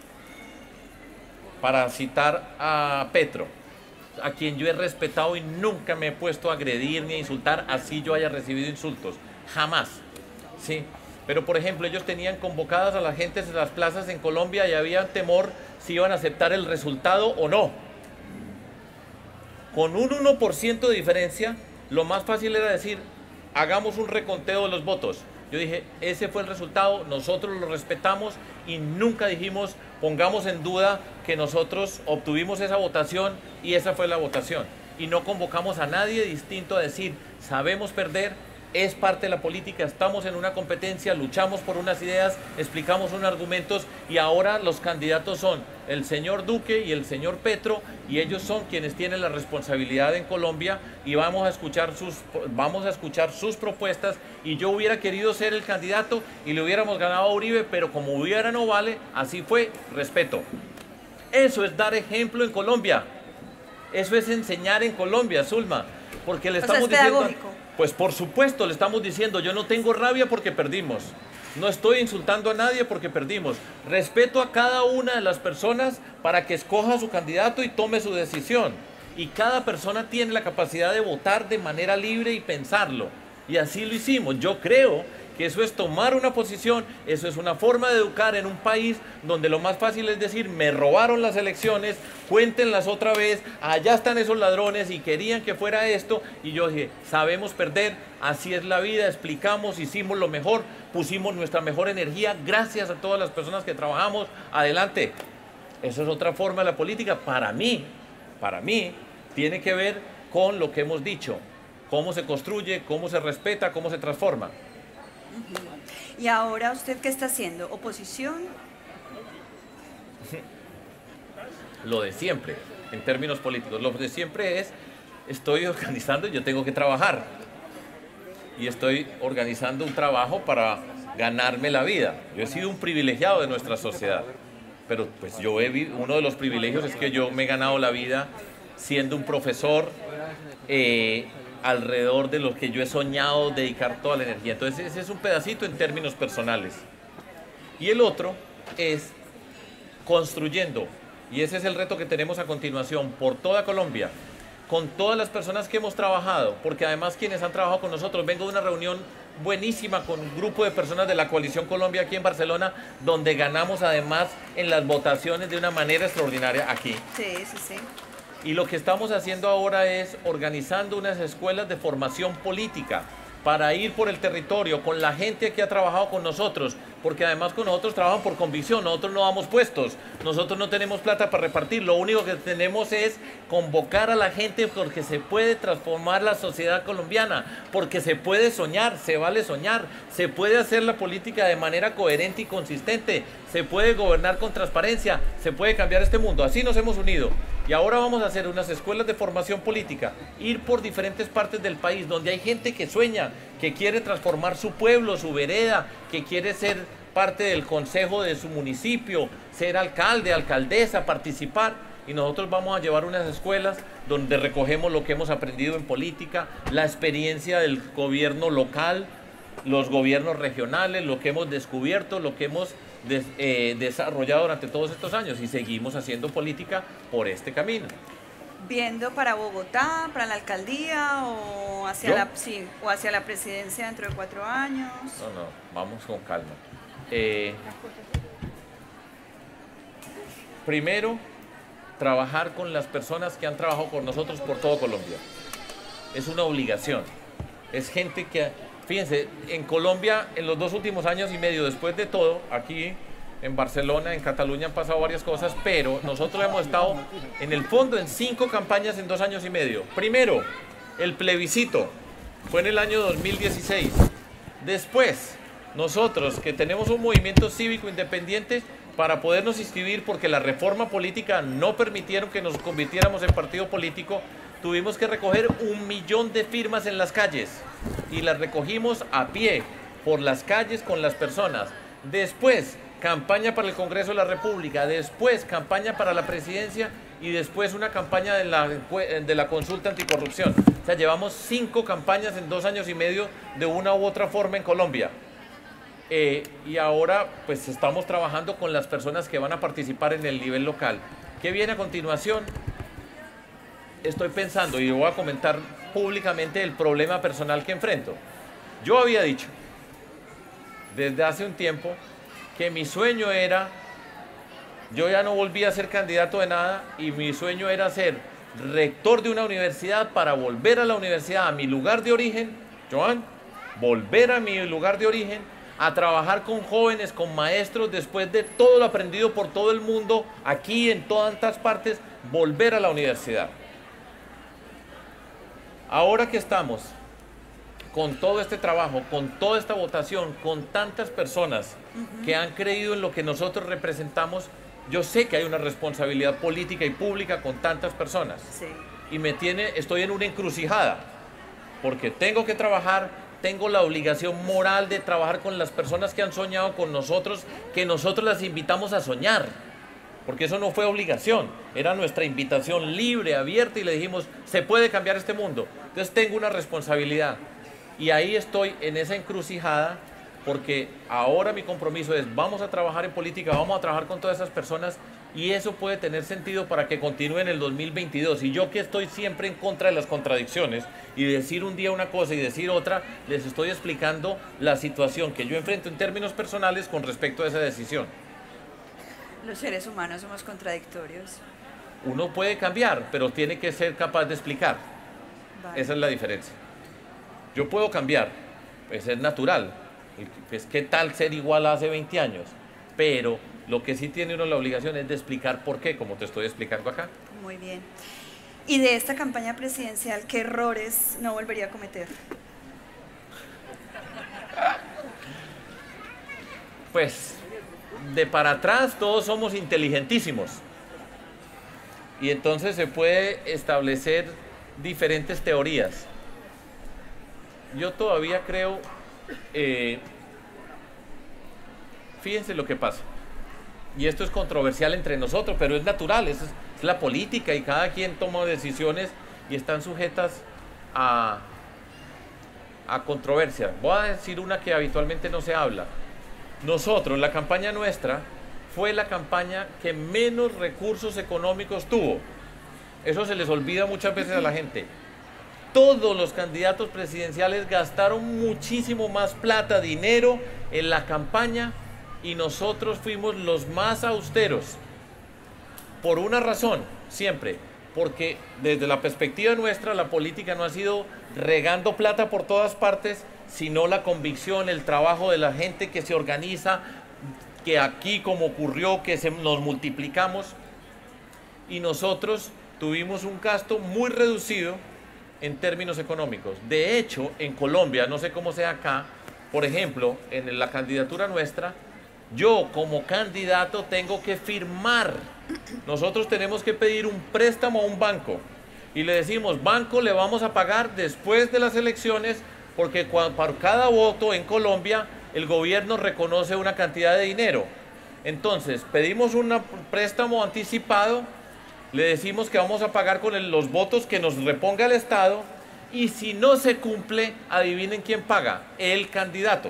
Para citar a Petro, a quien yo he respetado y nunca me he puesto a agredir ni a insultar, así yo haya recibido insultos, jamás, ¿sí? Pero por ejemplo, ellos tenían convocadas a la gente en las plazas en Colombia y había temor si iban a aceptar el resultado o no. Con un 1% de diferencia, Lo más fácil era decir, hagamos un reconteo de los votos. Yo dije, ese fue el resultado, nosotros lo respetamos y nunca dijimos, pongamos en duda que nosotros obtuvimos esa votación y esa fue la votación. Y no convocamos a nadie distinto a decir, sabemos perder, es parte de la política, estamos en una competencia, luchamos por unas ideas, explicamos unos argumentos y ahora los candidatos son el señor Duque y el señor Petro y ellos son quienes tienen la responsabilidad en Colombia y vamos a escuchar sus propuestas y yo hubiera querido ser el candidato y le hubiéramos ganado a Uribe, pero como hubiera no vale, así fue, respeto. Eso es dar ejemplo en Colombia, eso es enseñar en Colombia, Zulma, porque le estamos diciendo... Pues por supuesto, le estamos diciendo, yo no tengo rabia porque perdimos. No estoy insultando a nadie porque perdimos. Respeto a cada una de las personas para que escoja a su candidato y tome su decisión. Y cada persona tiene la capacidad de votar de manera libre y pensarlo. Y así lo hicimos. Yo creo que eso es tomar una posición, eso es una forma de educar en un país donde lo más fácil es decir, me robaron las elecciones, cuéntenlas otra vez, allá están esos ladrones y querían que fuera esto, y yo dije, sabemos perder, así es la vida, explicamos, hicimos lo mejor, pusimos nuestra mejor energía, gracias a todas las personas que trabajamos, adelante. Eso es otra forma de la política, para mí, tiene que ver con lo que hemos dicho, cómo se construye, cómo se respeta, cómo se transforma. ¿Y ahora usted qué está haciendo? ¿Oposición? Lo de siempre, en términos políticos. Lo de siempre es, estoy organizando, yo tengo que trabajar. Y estoy organizando un trabajo para ganarme la vida. Yo he sido un privilegiado de nuestra sociedad. Pero pues uno de los privilegios es que yo me he ganado la vida siendo un profesor, alrededor de lo que yo he soñado dedicar toda la energía. Entonces ese es un pedacito en términos personales. Y el otro es construyendo, y ese es el reto que tenemos a continuación por toda Colombia, con todas las personas que hemos trabajado, porque además quienes han trabajado con nosotros, vengo de una reunión buenísima con un grupo de personas de la Coalición Colombia aquí en Barcelona, donde ganamos además en las votaciones de una manera extraordinaria aquí. Sí, sí, sí. Y lo que estamos haciendo ahora es organizando unas escuelas de formación política para ir por el territorio con la gente que ha trabajado con nosotros, porque además con nosotros trabajan por convicción, nosotros no damos puestos, nosotros no tenemos plata para repartir, lo único que tenemos es convocar a la gente porque se puede transformar la sociedad colombiana, porque se puede soñar, se vale soñar, se puede hacer la política de manera coherente y consistente, se puede gobernar con transparencia, se puede cambiar este mundo, así nos hemos unido. Y ahora vamos a hacer unas escuelas de formación política, ir por diferentes partes del país donde hay gente que sueña, que quiere transformar su pueblo, su vereda, que quiere ser parte del consejo de su municipio, ser alcalde, alcaldesa, participar. Y nosotros vamos a llevar unas escuelas donde recogemos lo que hemos aprendido en política, la experiencia del gobierno local, los gobiernos regionales, lo que hemos descubierto, lo que hemos desarrollado durante todos estos años y seguimos haciendo política por este camino. ¿Viendo para Bogotá, para la alcaldía o hacia, o hacia la presidencia dentro de 4 años? No, vamos con calma. Primero, trabajar con las personas que han trabajado con nosotros por todo Colombia. Es una obligación. Es gente que... Fíjense, en Colombia, en los 2 últimos años y medio, después de todo, aquí en Barcelona, en Cataluña han pasado varias cosas, pero nosotros hemos estado, en el fondo, en 5 campañas en 2 años y medio. Primero, el plebiscito, fue en el año 2016. Después, nosotros, que tenemos un movimiento cívico independiente, para podernos inscribir, porque la reforma política no permitieron que nos convirtiéramos en partido político, tuvimos que recoger 1 millón de firmas en las calles y las recogimos a pie, por las calles con las personas. Después, campaña para el Congreso de la República, después campaña para la presidencia y después una campaña de la consulta anticorrupción. O sea, llevamos 5 campañas en 2 años y medio de una u otra forma en Colombia. Y ahora pues estamos trabajando con las personas que van a participar en el nivel local. ¿Qué viene a continuación? Estoy pensando y voy a comentar públicamente el problema personal que enfrento. Yo había dicho desde hace un tiempo que mi sueño era, yo ya no volví a ser candidato de nada y mi sueño era ser rector de una universidad para volver a la universidad, a mi lugar de origen, Joan, volver a mi lugar de origen, a trabajar con jóvenes, con maestros, después de todo lo aprendido por todo el mundo, aquí en todas partes, volver a la universidad. Ahora que estamos con todo este trabajo, con toda esta votación, con tantas personas que han creído en lo que nosotros representamos, yo sé que hay una responsabilidad política y pública con tantas personas. Sí. Y estoy en una encrucijada, porque tengo que trabajar, tengo la obligación moral de trabajar con las personas que han soñado con nosotros, que nosotros las invitamos a soñar, porque eso no fue obligación, era nuestra invitación libre, abierta, y le dijimos, se puede cambiar este mundo. Entonces tengo una responsabilidad, y ahí estoy en esa encrucijada, porque ahora mi compromiso es, vamos a trabajar en política, vamos a trabajar con todas esas personas, y eso puede tener sentido para que continúe en el 2022. Y yo, que estoy siempre en contra de las contradicciones y decir un día una cosa y decir otra, les estoy explicando la situación que yo enfrento en términos personales con respecto a esa decisión. Los seres humanos somos contradictorios. Uno puede cambiar, pero tiene que ser capaz de explicar. Vale. Esa es la diferencia. Yo puedo cambiar, pues es natural. Pues, ¿qué tal ser igual a hace 20 años? Pero lo que sí tiene uno la obligación es de explicar por qué, como te estoy explicando acá. Muy bien. Y de esta campaña presidencial, ¿qué errores no volvería a cometer? Pues, de para atrás todos somos inteligentísimos. Y entonces se puede establecer diferentes teorías. Yo todavía creo, fíjense lo que pasa, y esto es controversial entre nosotros, pero es natural, es la política, y cada quien toma decisiones y están sujetas a controversia. Voy a decir una que habitualmente no se habla. Nosotros, la campaña nuestra, fue la campaña que menos recursos económicos tuvo. Eso se les olvida muchas veces a la gente. Todos los candidatos presidenciales gastaron muchísimo más plata, dinero en la campaña, y nosotros fuimos los más austeros. Por una razón, siempre, porque desde la perspectiva nuestra, la política no ha sido regando plata por todas partes, sino la convicción, el trabajo de la gente que se organiza, que aquí, como ocurrió, que nos multiplicamos, y nosotros tuvimos un gasto muy reducido en términos económicos. De hecho, en Colombia, no sé cómo sea acá, por ejemplo, en la candidatura nuestra, yo como candidato tengo que firmar. Nosotros tenemos que pedir un préstamo a un banco y le decimos, banco, le vamos a pagar después de las elecciones, porque para cada voto en Colombia el gobierno reconoce una cantidad de dinero. Entonces pedimos un préstamo anticipado, le decimos que vamos a pagar con los votos que nos reponga el Estado, y si no se cumple, adivinen quién paga, el candidato.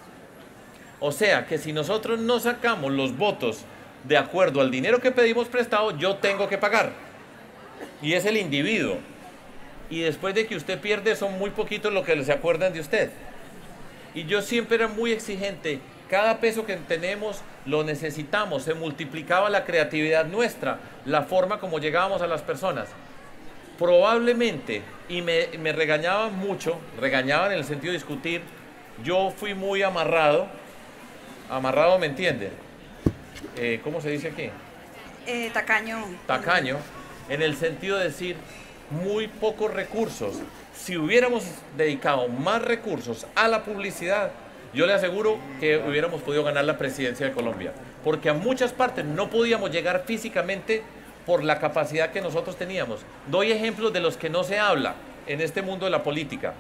O sea que si nosotros no sacamos los votos de acuerdo al dinero que pedimos prestado, yo tengo que pagar, y es el individuo. Y después de que usted pierde, son muy poquitos los que se acuerdan de usted. Y yo siempre era muy exigente. Cada peso que tenemos lo necesitamos. Se multiplicaba la creatividad nuestra, la forma como llegábamos a las personas. Probablemente, y me regañaban mucho, regañaban en el sentido de discutir, yo fui muy amarrado. Amarrado, ¿me entienden? ¿Cómo se dice aquí? Tacaño. Tacaño, en el sentido de decir, muy pocos recursos. Si hubiéramos dedicado más recursos a la publicidad, yo le aseguro que hubiéramos podido ganar la presidencia de Colombia, porque a muchas partes no podíamos llegar físicamente por la capacidad que nosotros teníamos. Doy ejemplos de los que no se habla en este mundo de la política.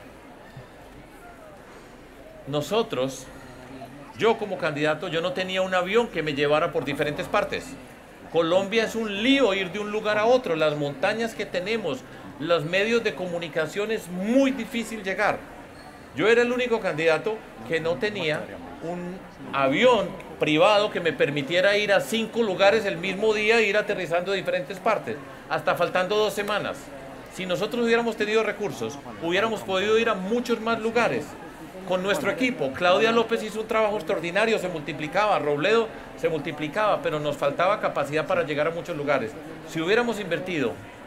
Nosotros, yo como candidato, yo no tenía un avión que me llevara por diferentes partes. Colombia es un lío ir de un lugar a otro, las montañas que tenemos, los medios de comunicación, es muy difícil llegar. Yo era el único candidato que no tenía un avión privado que me permitiera ir a 5 lugares el mismo día e ir aterrizando de diferentes partes, hasta faltando 2 semanas. Si nosotros hubiéramos tenido recursos, hubiéramos podido ir a muchos más lugares. Con nuestro equipo, Claudia López hizo un trabajo extraordinario, se multiplicaba, Robledo se multiplicaba, pero nos faltaba capacidad para llegar a muchos lugares. Si hubiéramos invertido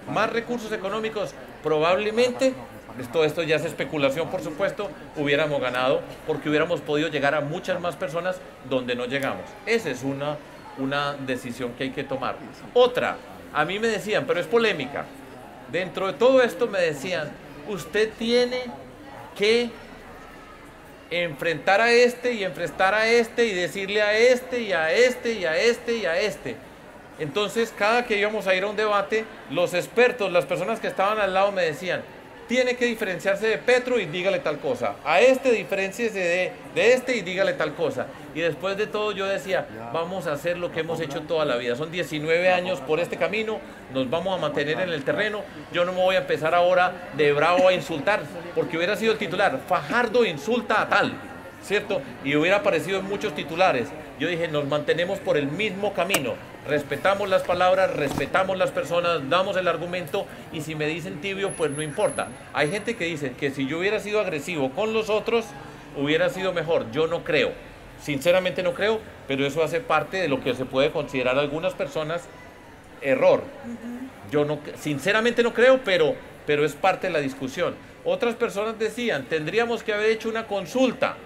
más recursos económicos, probablemente, esto ya es especulación por supuesto, hubiéramos ganado porque hubiéramos podido llegar a muchas más personas donde no llegamos. Esa es una decisión que hay que tomar. Otra, a mí me decían, pero es polémica, dentro de todo esto me decían, usted tiene que enfrentar a este y enfrentar a este y decirle a este y a este y a este y a este. Entonces, cada que íbamos a ir a un debate, los expertos, las personas que estaban al lado me decían, tiene que diferenciarse de Petro y dígale tal cosa. A este diferenciese de este y dígale tal cosa. Y después de todo yo decía, vamos a hacer lo que hemos hecho toda la vida. Son 19 años por este camino, nos vamos a mantener en el terreno. Yo no me voy a empezar ahora de bravo a insultar, porque hubiera sido el titular, Fajardo insulta a tal, ¿cierto? Y hubiera aparecido en muchos titulares. Yo dije, nos mantenemos por el mismo camino, respetamos las palabras, respetamos las personas, damos el argumento y si me dicen tibio, pues no importa. Hay gente que dice que si yo hubiera sido agresivo con los otros, hubiera sido mejor. Yo no creo, sinceramente no creo, pero eso hace parte de lo que se puede considerar algunas personas error. Yo no, sinceramente no creo, pero es parte de la discusión. Otras personas decían, tendríamos que haber hecho una consulta.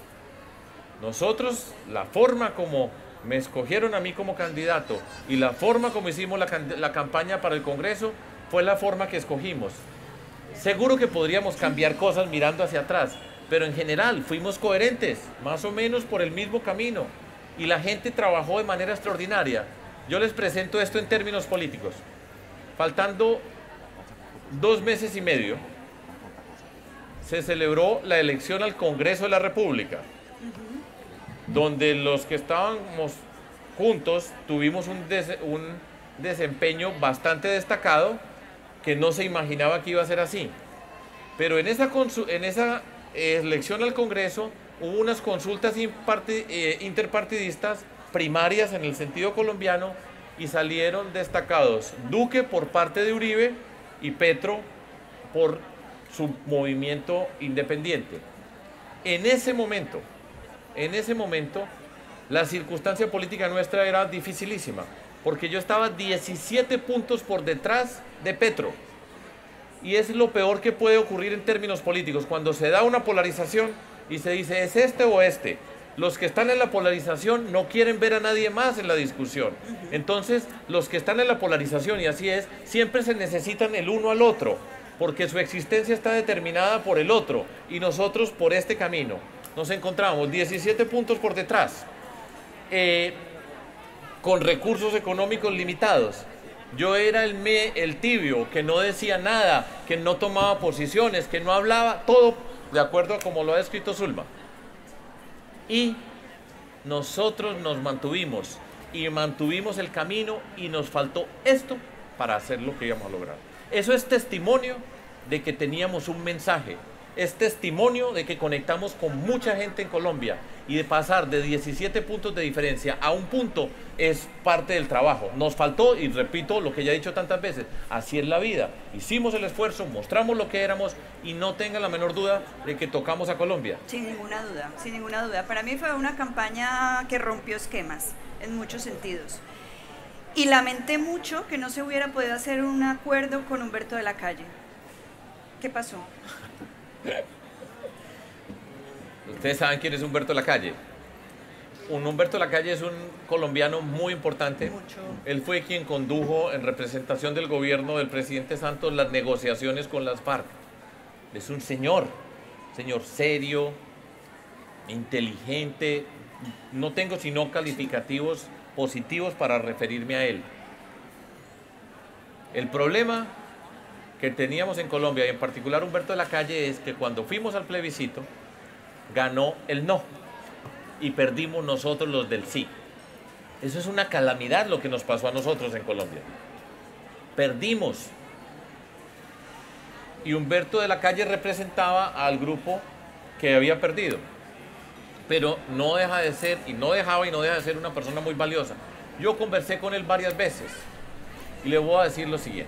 Nosotros, la forma como me escogieron a mí como candidato y la forma como hicimos la campaña para el Congreso fue la forma que escogimos. Seguro que podríamos cambiar cosas mirando hacia atrás, pero en general fuimos coherentes, más o menos por el mismo camino, y la gente trabajó de manera extraordinaria. Yo les presento esto en términos políticos. Faltando 2 meses y medio, se celebró la elección al Congreso de la República, donde los que estábamos juntos tuvimos un desempeño bastante destacado que no se imaginaba que iba a ser así. Pero en esa elección al Congreso hubo unas consultas interpartidistas primarias en el sentido colombiano y salieron destacados Duque por parte de Uribe y Petro por su movimiento independiente. En ese momento, la circunstancia política nuestra era dificilísima, porque yo estaba 17 puntos por detrás de Petro. Y es lo peor que puede ocurrir en términos políticos, cuando se da una polarización y se dice, ¿es este o este? Los que están en la polarización no quieren ver a nadie más en la discusión. Entonces, los que están en la polarización, y así es, siempre se necesitan el uno al otro, porque su existencia está determinada por el otro, y nosotros por este camino. Nos encontramos 17 puntos por detrás, con recursos económicos limitados. Yo era el tibio, que no decía nada, que no tomaba posiciones, que no hablaba, todo de acuerdo a como lo ha escrito Zulma. Y nosotros nos mantuvimos, y mantuvimos el camino, y nos faltó esto para hacer lo que íbamos a lograr. Eso es testimonio de que teníamos un mensaje. Es testimonio de que conectamos con mucha gente en Colombia, y de pasar de 17 puntos de diferencia a un punto es parte del trabajo. Nos faltó, y repito lo que ya he dicho tantas veces, así es la vida. Hicimos el esfuerzo, mostramos lo que éramos y no tengan la menor duda de que tocamos a Colombia. Sin ninguna duda, sin ninguna duda. Para mí fue una campaña que rompió esquemas en muchos sentidos. Y lamenté mucho que no se hubiera podido hacer un acuerdo con Humberto de la Calle. ¿Qué pasó? Ustedes saben quién es Humberto Lacalle. Humberto Lacalle es un colombiano muy importante. Mucho. Él fue quien condujo en representación del gobierno del presidente Santos las negociaciones con las FARC. Es un señor serio, inteligente. No tengo sino calificativos positivos para referirme a él. El problema que teníamos en Colombia, y en particular Humberto de la Calle, es que cuando fuimos al plebiscito, ganó el no, y perdimos nosotros los del sí. Eso es una calamidad lo que nos pasó a nosotros en Colombia. Perdimos. Y Humberto de la Calle representaba al grupo que había perdido. Pero no deja de ser, y no deja de ser una persona muy valiosa. Yo conversé con él varias veces, y le voy a decir lo siguiente.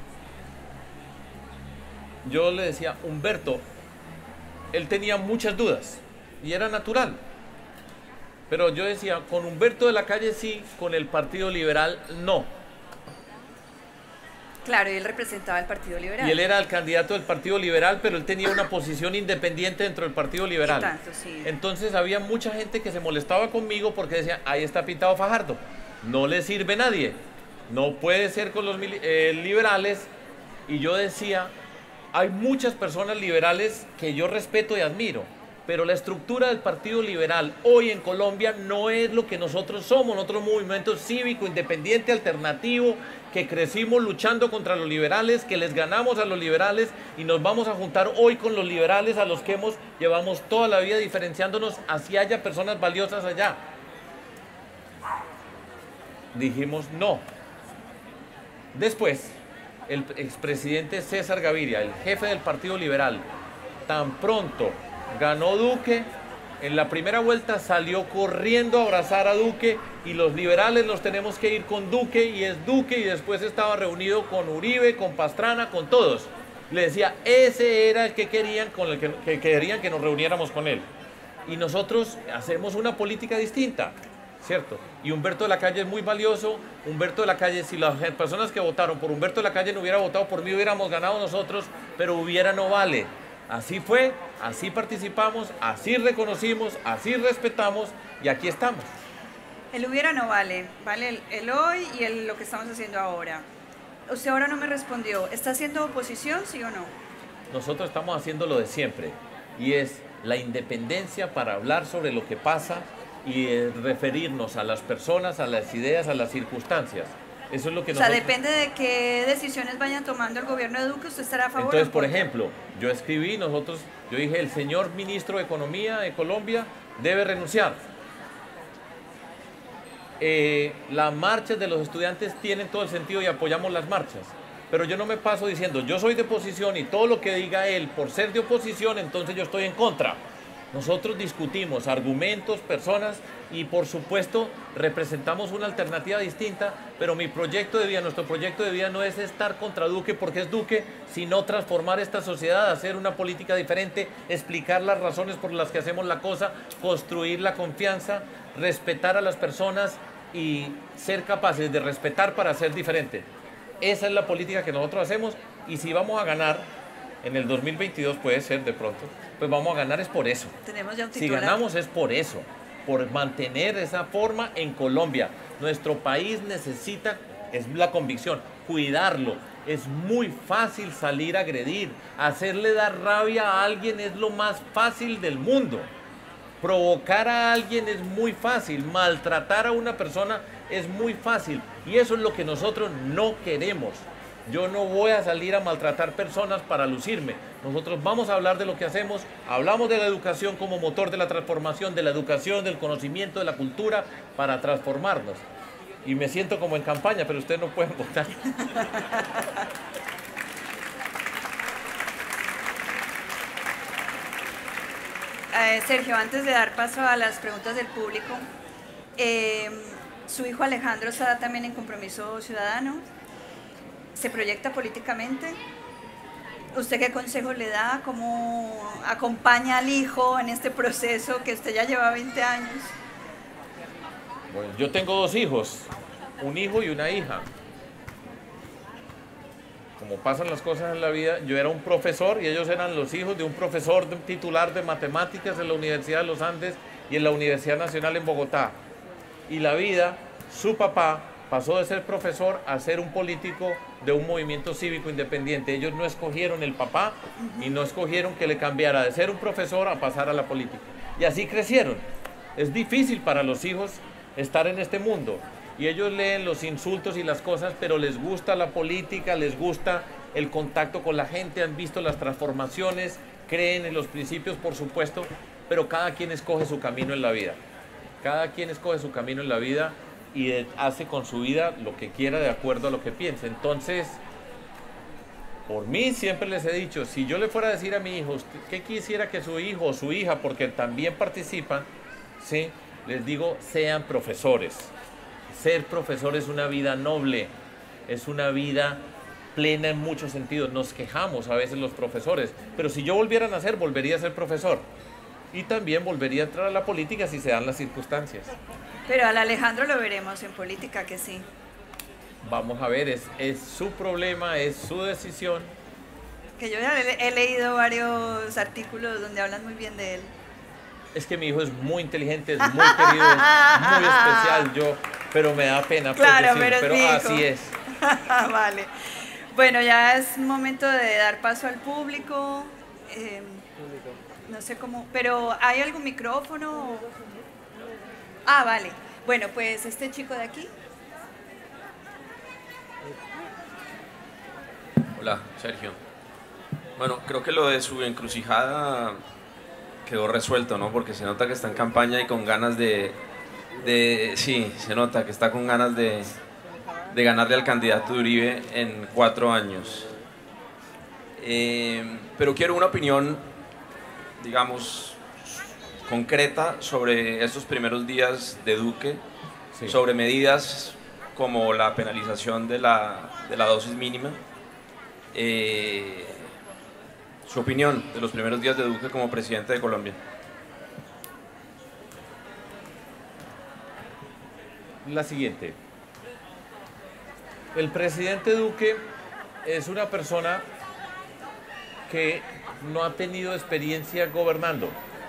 Yo le decía, Humberto, él tenía muchas dudas, y era natural. Pero yo decía, con Humberto de la Calle sí, con el Partido Liberal no. Claro, y él representaba el Partido Liberal. Y él era el candidato del Partido Liberal, pero él tenía una posición independiente dentro del Partido Liberal. Y tanto, sí. Entonces había mucha gente que se molestaba conmigo porque decía, ahí está pintado Fajardo, no le sirve nadie, no puede ser con los liberales. Y yo decía, hay muchas personas liberales que yo respeto y admiro, pero la estructura del Partido Liberal hoy en Colombia no es lo que nosotros somos, nosotros movimiento cívico, independiente, alternativo, que crecimos luchando contra los liberales, que les ganamos a los liberales y nos vamos a juntar hoy con los liberales a los que llevamos toda la vida diferenciándonos, así haya personas valiosas allá. Dijimos no. Después, el expresidente César Gaviria, el jefe del Partido Liberal, tan pronto ganó Duque, en la primera vuelta salió corriendo a abrazar a Duque y los liberales nos tenemos que ir con Duque y es Duque, y después estaba reunido con Uribe, con Pastrana, con todos. Le decía, ese era el que querían, con el que querían que nos reuniéramos con él. Y nosotros hacemos una política distinta, ¿cierto? Y Humberto de la Calle es muy valioso. Humberto de la Calle, si las personas que votaron por Humberto de la Calle no hubieran votado por mí, hubiéramos ganado nosotros, pero hubiera no vale. Así fue, así participamos, así reconocimos, así respetamos y aquí estamos. El hubiera no vale, vale el hoy y lo que estamos haciendo ahora. Usted ahora no me respondió, ¿está haciendo oposición, sí o no? Nosotros estamos haciendo lo de siempre y es la independencia para hablar sobre lo que pasa y referirnos a las personas, a las ideas, a las circunstancias. Eso es lo que nosotros... O sea, depende de qué decisiones vayan tomando el gobierno de Duque, ¿usted estará a favor? Entonces, por ejemplo, yo escribí, yo dije, el señor ministro de Economía de Colombia debe renunciar. Las marchas de los estudiantes tienen todo el sentido y apoyamos las marchas. Pero yo no me paso diciendo, yo soy de oposición y todo lo que diga él por ser de oposición, entonces yo estoy en contra. Nosotros discutimos argumentos, personas y por supuesto representamos una alternativa distinta, pero mi proyecto de vida, nuestro proyecto de vida no es estar contra Duque porque es Duque, sino transformar esta sociedad, hacer una política diferente, explicar las razones por las que hacemos la cosa, construir la confianza, respetar a las personas y ser capaces de respetar para ser diferente. Esa es la política que nosotros hacemos y si vamos a ganar en el 2022 puede ser de pronto, pues vamos a ganar es por eso. Tenemos ya un si titular. ganamos es por eso, por mantener esa forma en Colombia. Nuestro país necesita, es la convicción, cuidarlo. Es muy fácil salir a agredir, hacerle dar rabia a alguien es lo más fácil del mundo. Provocar a alguien es muy fácil, maltratar a una persona es muy fácil y eso es lo que nosotros no queremos. Yo no voy a salir a maltratar personas para lucirme. Nosotros vamos a hablar de lo que hacemos, hablamos de la educación como motor de la transformación, de la educación, del conocimiento, de la cultura, para transformarnos. Y me siento como en campaña, pero ustedes no pueden votar. Sergio, antes de dar paso a las preguntas del público, su hijo Alejandro está también en Compromiso Ciudadano. ¿Se proyecta políticamente? ¿Usted qué consejo le da? ¿Cómo acompaña al hijo en este proceso que usted ya lleva 20 años? Bueno, yo tengo dos hijos, un hijo y una hija. Como pasan las cosas en la vida, yo era un profesor y ellos eran los hijos de un profesor titular de matemáticas en la Universidad de los Andes y en la Universidad Nacional en Bogotá. Y la vida, su papá, pasó de ser profesor a ser un político de un movimiento cívico independiente. Ellos no escogieron el papá y no escogieron que le cambiara de ser un profesor a pasar a la política. Y así crecieron. Es difícil para los hijos estar en este mundo. Y ellos leen los insultos y las cosas, pero les gusta la política, les gusta el contacto con la gente, han visto las transformaciones, creen en los principios, por supuesto, pero cada quien escoge su camino en la vida. Cada quien escoge su camino en la vida y hace con su vida lo que quiera de acuerdo a lo que piense. Entonces, por mí siempre les he dicho, si yo le fuera a decir a mi hijo, ¿qué quisiera que su hijo o su hija, porque también participan, ¿sí? Les digo, sean profesores. Ser profesor es una vida noble, es una vida plena en muchos sentidos. Nos quejamos a veces los profesores, pero si yo volviera a nacer, volvería a ser profesor. Y también volvería a entrar a la política si se dan las circunstancias. Pero al Alejandro lo veremos en política, que sí. vamos a ver, es su problema, es su decisión. Que yo ya he leído varios artículos donde hablan muy bien de él. Es que mi hijo es muy inteligente, es muy querido, es muy especial, pero me da pena, claro, decir, pero así es. Vale. Bueno, ya es momento de dar paso al público. No sé cómo, pero ¿hay algún micrófono? Ah, vale. Bueno, pues este chico de aquí. Hola, Sergio. Bueno, creo que lo de su encrucijada quedó resuelto, ¿no? Porque se nota que está en campaña y con ganas sí, se nota que está con ganas de ganarle al candidato Uribe en 4 años. Pero quiero una opinión, digamos, concreta sobre estos primeros días de Duque, sí, sobre medidas como la penalización de la dosis mínima. Su opinión de los primeros días de Duque como presidente de Colombia. La siguiente. El presidente Duque es una persona que no ha tenido experiencia gobernando.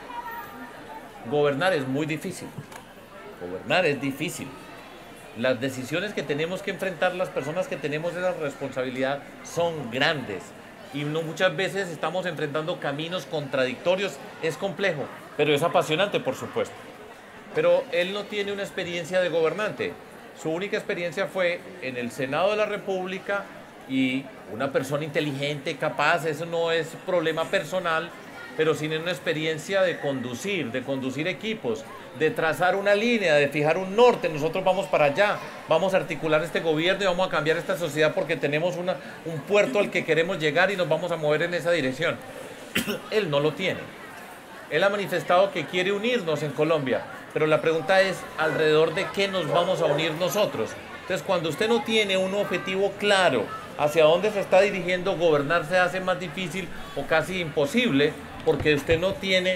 Gobernar es muy difícil. Gobernar es difícil. Las decisiones que tenemos que enfrentar las personas que tenemos esa responsabilidad son grandes. Y no muchas veces estamos enfrentando caminos contradictorios. Es complejo, pero es apasionante, por supuesto. Pero él no tiene una experiencia de gobernante. Su única experiencia fue en el Senado de la República y una persona inteligente, capaz, eso no es problema personal, pero sin una experiencia de conducir equipos, de trazar una línea, de fijar un norte. Nosotros vamos para allá, vamos a articular este gobierno y vamos a cambiar esta sociedad porque tenemos un puerto al que queremos llegar y nos vamos a mover en esa dirección. Él no lo tiene. Él ha manifestado que quiere unirnos en Colombia, pero la pregunta es, ¿alrededor de qué nos vamos a unir nosotros? Entonces, cuando usted no tiene un objetivo claro hacia dónde se está dirigiendo, gobernar se hace más difícil o casi imposible, porque usted no tiene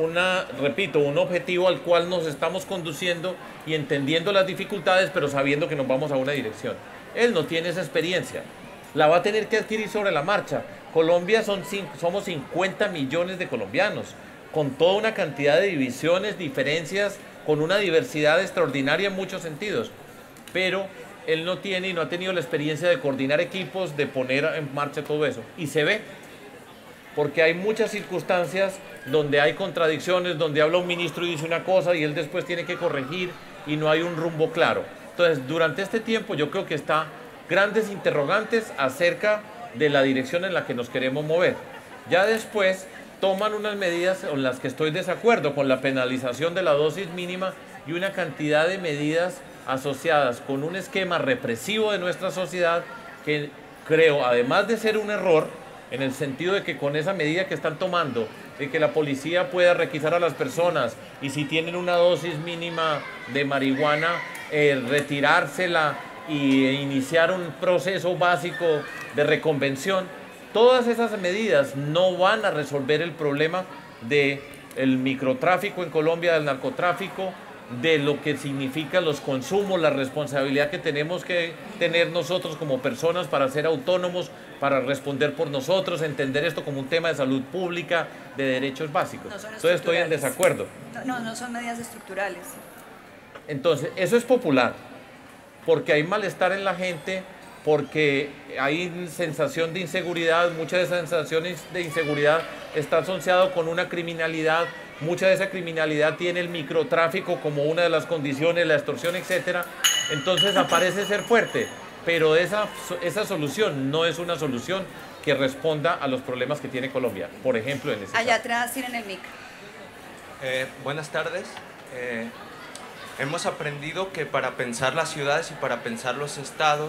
un objetivo al cual nos estamos conduciendo y entendiendo las dificultades, pero sabiendo que nos vamos a una dirección. Él no tiene esa experiencia. La va a tener que adquirir sobre la marcha. Colombia somos 50 millones de colombianos, con toda una cantidad de divisiones, diferencias, con una diversidad extraordinaria en muchos sentidos. Pero él no tiene y no ha tenido la experiencia de coordinar equipos, de poner en marcha todo eso. Y se ve, porque hay muchas circunstancias donde hay contradicciones, donde habla un ministro y dice una cosa y él después tiene que corregir y no hay un rumbo claro. Entonces, durante este tiempo yo creo que está grandes interrogantes acerca de la dirección en la que nos queremos mover. Ya después toman unas medidas en las que estoy de desacuerdo, con la penalización de la dosis mínima y una cantidad de medidas asociadas con un esquema represivo de nuestra sociedad que creo, además de ser un error, en el sentido de que con esa medida que están tomando, de que la policía pueda requisar a las personas y si tienen una dosis mínima de marihuana, retirársela y iniciar un proceso básico de reconvención, todas esas medidas no van a resolver el problema del microtráfico en Colombia, del narcotráfico, de lo que significan los consumos, la responsabilidad que tenemos que tener nosotros como personas para ser autónomos, para responder por nosotros, entender esto como un tema de salud pública, de derechos básicos. No, entonces estoy en desacuerdo. No son medidas estructurales. Entonces, eso es popular, porque hay malestar en la gente, porque hay sensación de inseguridad, mucha de esa sensación de inseguridad está asociado con una criminalidad. Mucha de esa criminalidad tiene el microtráfico como una de las condiciones, la extorsión, etc. Entonces aparece ser fuerte, pero esa solución no es una solución que responda a los problemas que tiene Colombia. Por ejemplo, en ese allá atrás tienen el mic. Buenas tardes. Hemos aprendido que para pensar las ciudades y para pensar los estados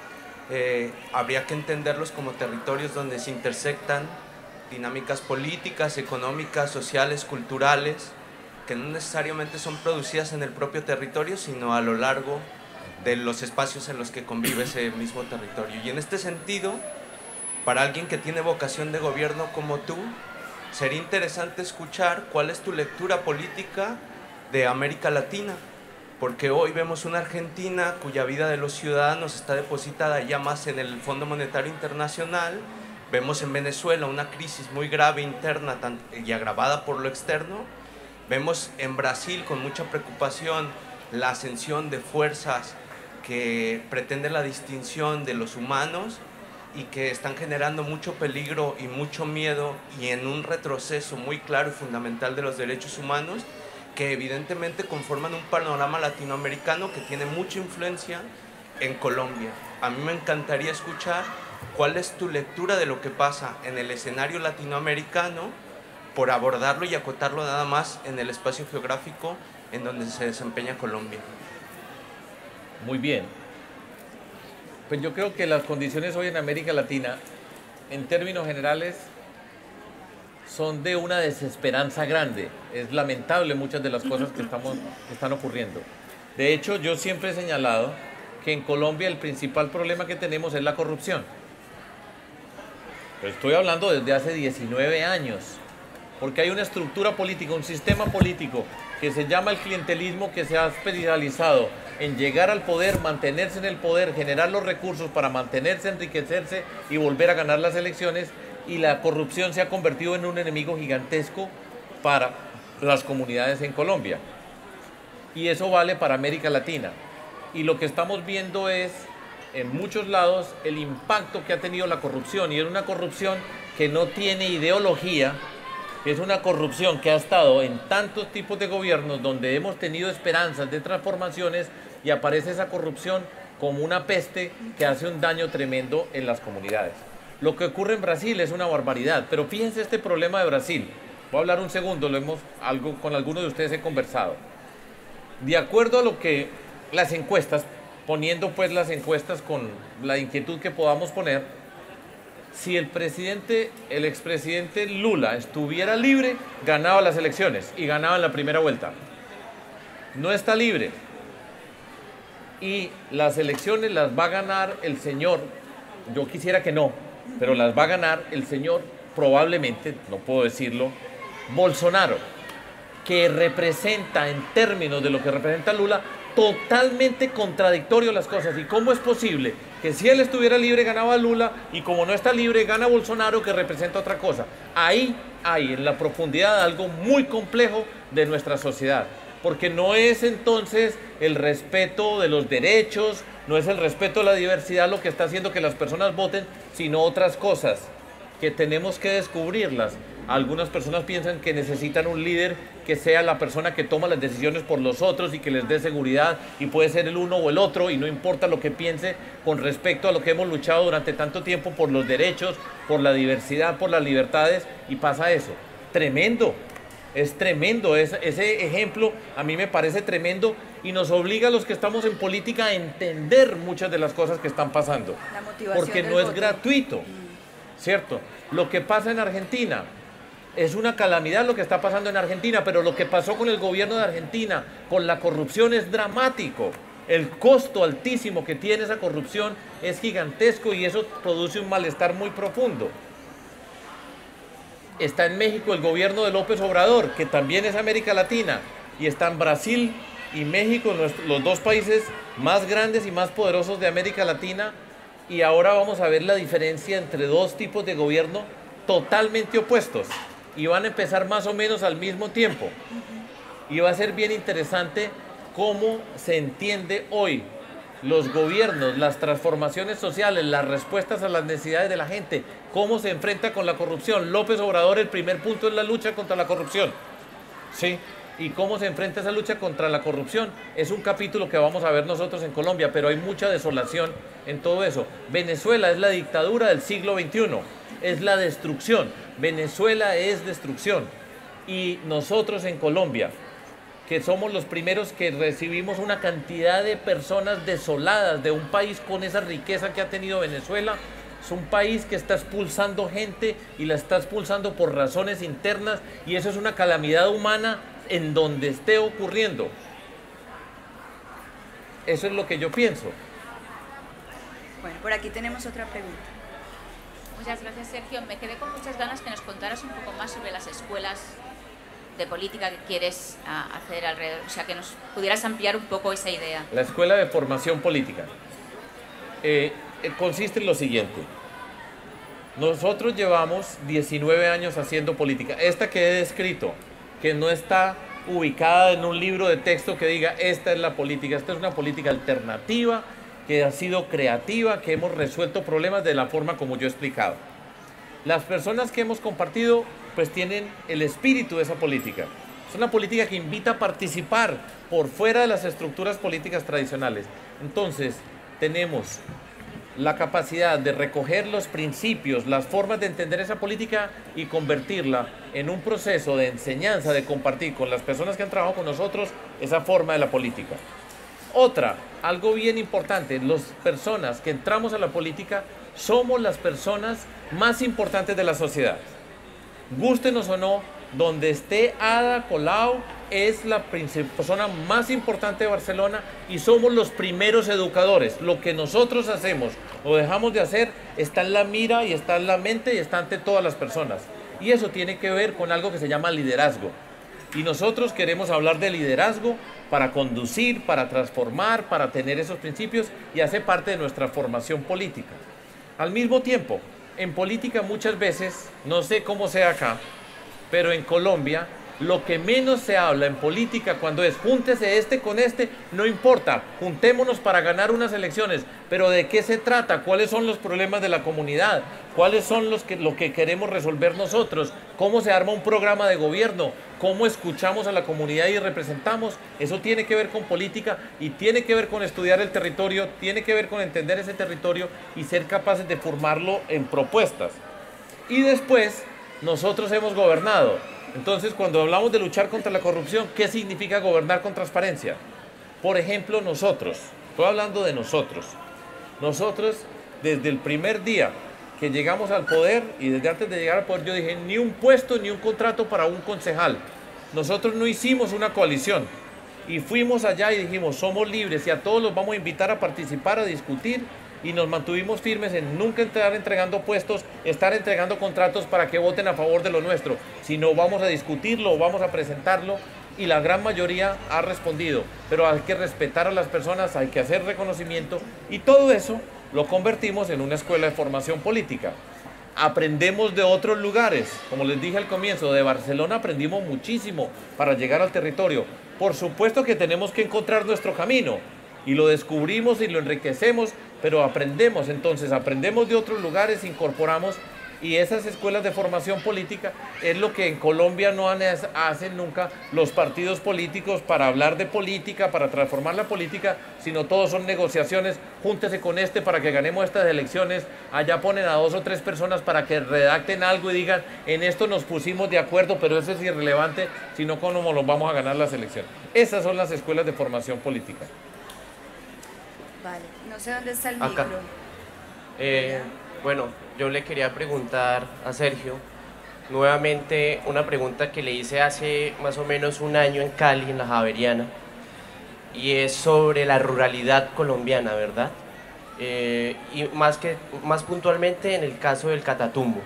habría que entenderlos como territorios donde se intersectan dinámicas políticas, económicas, sociales, culturales, que no necesariamente son producidas en el propio territorio, sino a lo largo de los espacios en los que convive ese mismo territorio. Y en este sentido, para alguien que tiene vocación de gobierno como tú, sería interesante escuchar cuál es tu lectura política de América Latina, porque hoy vemos una Argentina cuya vida de los ciudadanos está depositada ya más en el Fondo Monetario Internacional. Vemos en Venezuela una crisis muy grave interna y agravada por lo externo. Vemos en Brasil con mucha preocupación la ascensión de fuerzas que pretenden la distinción de los humanos y que están generando mucho peligro y mucho miedo y en un retroceso muy claro y fundamental de los derechos humanos, que evidentemente conforman un panorama latinoamericano que tiene mucha influencia en Colombia. A mí me encantaría escuchar cuál es tu lectura de lo que pasa en el escenario latinoamericano, por abordarlo y acotarlo nada más en el espacio geográfico en donde se desempeña Colombia. Muy bien. Pues yo creo que las condiciones hoy en América Latina, en términos generales, son de una desesperanza grande. Es lamentable muchas de las cosas que están ocurriendo. De hecho, yo siempre he señalado que en Colombia el principal problema que tenemos es la corrupción. Pero estoy hablando desde hace 19 años, porque hay una estructura política, un sistema político que se llama el clientelismo, que se ha especializado en llegar al poder, mantenerse en el poder, generar los recursos para mantenerse, enriquecerse y volver a ganar las elecciones, y la corrupción se ha convertido en un enemigo gigantesco para las comunidades en Colombia. Y eso vale para América Latina. Y lo que estamos viendo es, en muchos lados, el impacto que ha tenido la corrupción, y es una corrupción que no tiene ideología. Es una corrupción que ha estado en tantos tipos de gobiernos donde hemos tenido esperanzas de transformaciones y aparece esa corrupción como una peste que hace un daño tremendo en las comunidades. Lo que ocurre en Brasil es una barbaridad, pero fíjense este problema de Brasil. Voy a hablar un segundo, con algunos de ustedes he conversado. De acuerdo a lo que las encuestas, poniendo pues las encuestas con la inquietud que podamos poner, si el expresidente Lula estuviera libre, ganaba las elecciones y ganaba en la primera vuelta. No está libre. Y las elecciones las va a ganar el señor, yo quisiera que no, pero las va a ganar el señor, probablemente, no puedo decirlo, Bolsonaro, que representa, en términos de lo que representa Lula, totalmente contradictorio las cosas. ¿Y cómo es posible que si él estuviera libre ganaba Lula y como no está libre gana Bolsonaro, que representa otra cosa? Ahí hay en la profundidad algo muy complejo de nuestra sociedad, porque no es entonces el respeto de los derechos, no es el respeto a la diversidad lo que está haciendo que las personas voten, sino otras cosas que tenemos que descubrirlas. Algunas personas piensan que necesitan un líder que sea la persona que toma las decisiones por los otros y que les dé seguridad, y puede ser el uno o el otro, y no importa lo que piense con respecto a lo que hemos luchado durante tanto tiempo por los derechos, por la diversidad, por las libertades, y pasa eso. Tremendo, es tremendo, ese ejemplo a mí me parece tremendo y nos obliga a los que estamos en política a entender muchas de las cosas que están pasando, porque no es gratuito, ¿cierto? Lo que pasa en Argentina es una calamidad, lo que está pasando en Argentina, pero lo que pasó con el gobierno de Argentina, con la corrupción, es dramático. El costo altísimo que tiene esa corrupción es gigantesco y eso produce un malestar muy profundo. Está en México el gobierno de López Obrador, que también es América Latina, y está en Brasil y México, los dos países más grandes y más poderosos de América Latina, y ahora vamos a ver la diferencia entre dos tipos de gobierno totalmente opuestos. Y van a empezar más o menos al mismo tiempo. Y va a ser bien interesante cómo se entiende hoy los gobiernos, las transformaciones sociales, las respuestas a las necesidades de la gente, cómo se enfrenta con la corrupción. López Obrador, el primer punto es la lucha contra la corrupción. ¿Sí? Y cómo se enfrenta esa lucha contra la corrupción es un capítulo que vamos a ver nosotros en Colombia, pero hay mucha desolación en todo eso. Venezuela es la dictadura del siglo XXI, es la destrucción. Venezuela es destrucción, y nosotros en Colombia, que somos los primeros que recibimos una cantidad de personas desoladas de un país con esa riqueza que ha tenido Venezuela, es un país que está expulsando gente y la está expulsando por razones internas, y eso es una calamidad humana en donde esté ocurriendo. Eso es lo que yo pienso. Bueno, por aquí tenemos otra pregunta. Muchas gracias, Sergio. Me quedé con muchas ganas que nos contaras un poco más sobre las escuelas de política que quieres hacer alrededor, o sea, que nos pudieras ampliar un poco esa idea. La Escuela de Formación Política consiste en lo siguiente. Nosotros llevamos 19 años haciendo política. Esta que he descrito, que no está ubicada en un libro de texto que diga esta es la política, esta es una política alternativa, que ha sido creativa, que hemos resuelto problemas de la forma como yo he explicado. Las personas que hemos compartido pues tienen el espíritu de esa política. Es una política que invita a participar por fuera de las estructuras políticas tradicionales. Entonces, tenemos la capacidad de recoger los principios, las formas de entender esa política y convertirla en un proceso de enseñanza, de compartir con las personas que han trabajado con nosotros esa forma de la política. Otra, algo bien importante, las personas que entramos a la política somos las personas más importantes de la sociedad. Gústenos o no, donde esté Ada Colau es la persona más importante de Barcelona y somos los primeros educadores. Lo que nosotros hacemos o dejamos de hacer está en la mira y está en la mente y está ante todas las personas. Y eso tiene que ver con algo que se llama liderazgo. Y nosotros queremos hablar de liderazgo para conducir, para transformar, para tener esos principios y hace parte de nuestra formación política. Al mismo tiempo, en política muchas veces, no sé cómo sea acá, pero en Colombia lo que menos se habla en política cuando es júntese este con este, no importa, juntémonos para ganar unas elecciones, pero ¿de qué se trata? ¿Cuáles son los problemas de la comunidad? ¿Cuáles son lo que queremos resolver nosotros? ¿Cómo se arma un programa de gobierno? ¿Cómo escuchamos a la comunidad y representamos? Eso tiene que ver con política y tiene que ver con estudiar el territorio, tiene que ver con entender ese territorio y ser capaces de formarlo en propuestas. Y después, nosotros hemos gobernado. Entonces, cuando hablamos de luchar contra la corrupción, ¿qué significa gobernar con transparencia? Por ejemplo, nosotros, estoy hablando de nosotros, desde el primer día que llegamos al poder y desde antes de llegar al poder, yo dije, ni un puesto ni un contrato para un concejal. Nosotros no hicimos una coalición y fuimos allá y dijimos, somos libres y a todos los vamos a invitar a participar, a discutir, y nos mantuvimos firmes en nunca estar entregando puestos, estar entregando contratos para que voten a favor de lo nuestro, sino vamos a discutirlo, vamos a presentarlo, y la gran mayoría ha respondido, pero hay que respetar a las personas, hay que hacer reconocimiento, y todo eso lo convertimos en una escuela de formación política. Aprendemos de otros lugares, como les dije al comienzo, de Barcelona aprendimos muchísimo para llegar al territorio. Por supuesto que tenemos que encontrar nuestro camino, y lo descubrimos y lo enriquecemos, pero aprendemos, entonces aprendemos de otros lugares, incorporamos, y esas escuelas de formación política es lo que en Colombia no hacen nunca los partidos políticos para hablar de política, para transformar la política, sino todos son negociaciones, júntese con este para que ganemos estas elecciones, allá ponen a 2 o 3 personas para que redacten algo y digan, en esto nos pusimos de acuerdo, pero eso es irrelevante, sino cómo nos vamos a ganar las elecciones. Esas son las escuelas de formación política. Vale, no sé dónde está el Acá. micro. Bueno, yo le quería preguntar a Sergio, nuevamente una pregunta que le hice hace más o menos un año en Cali, en la Javeriana, y es sobre la ruralidad colombiana, ¿verdad? Y más puntualmente en el caso del Catatumbo.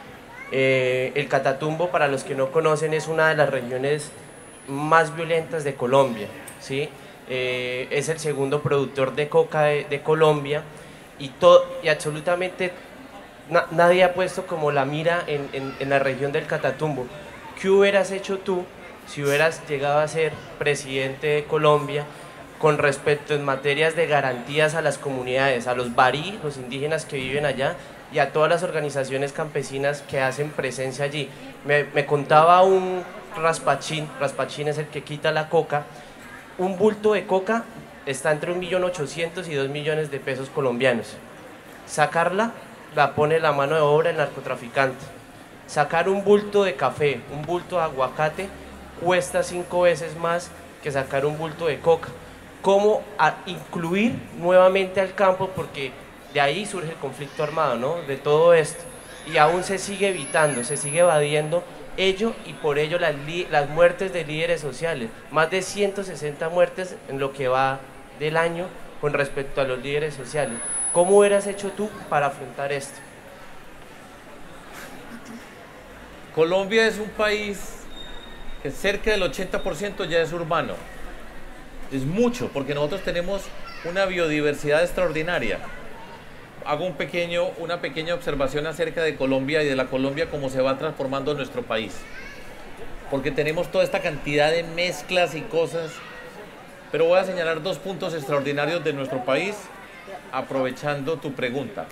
El Catatumbo, para los que no conocen, es una de las regiones más violentas de Colombia, ¿sí? Es el segundo productor de coca de Colombia y absolutamente nadie ha puesto como la mira en la región del Catatumbo. ¿Qué hubieras hecho tú si hubieras llegado a ser presidente de Colombia con respecto en materias de garantías a las comunidades, a los barí, los indígenas que viven allá, y a todas las organizaciones campesinas que hacen presencia allí? Me contaba un raspachín es el que quita la coca. Un bulto de coca está entre 1.800.000 y 2 millones de pesos colombianos. Sacarla la pone la mano de obra el narcotraficante. Sacar un bulto de café, un bulto de aguacate, cuesta 5 veces más que sacar un bulto de coca. ¿Cómo incluir nuevamente al campo? Porque de ahí surge el conflicto armado, ¿no? De todo esto. Y aún se sigue evitando, se sigue evadiendo ello, y por ello las muertes de líderes sociales, más de 160 muertes en lo que va del año con respecto a los líderes sociales. ¿Cómo hubieras hecho tú para afrontar esto? Colombia es un país que cerca del 80% ya es urbano. Es mucho, porque nosotros tenemos una biodiversidad extraordinaria. Hago una pequeña observación acerca de Colombia y de la Colombia, cómo se va transformando nuestro país. Porque tenemos toda esta cantidad de mezclas y cosas, pero voy a señalar 2 puntos extraordinarios de nuestro país, aprovechando tu pregunta.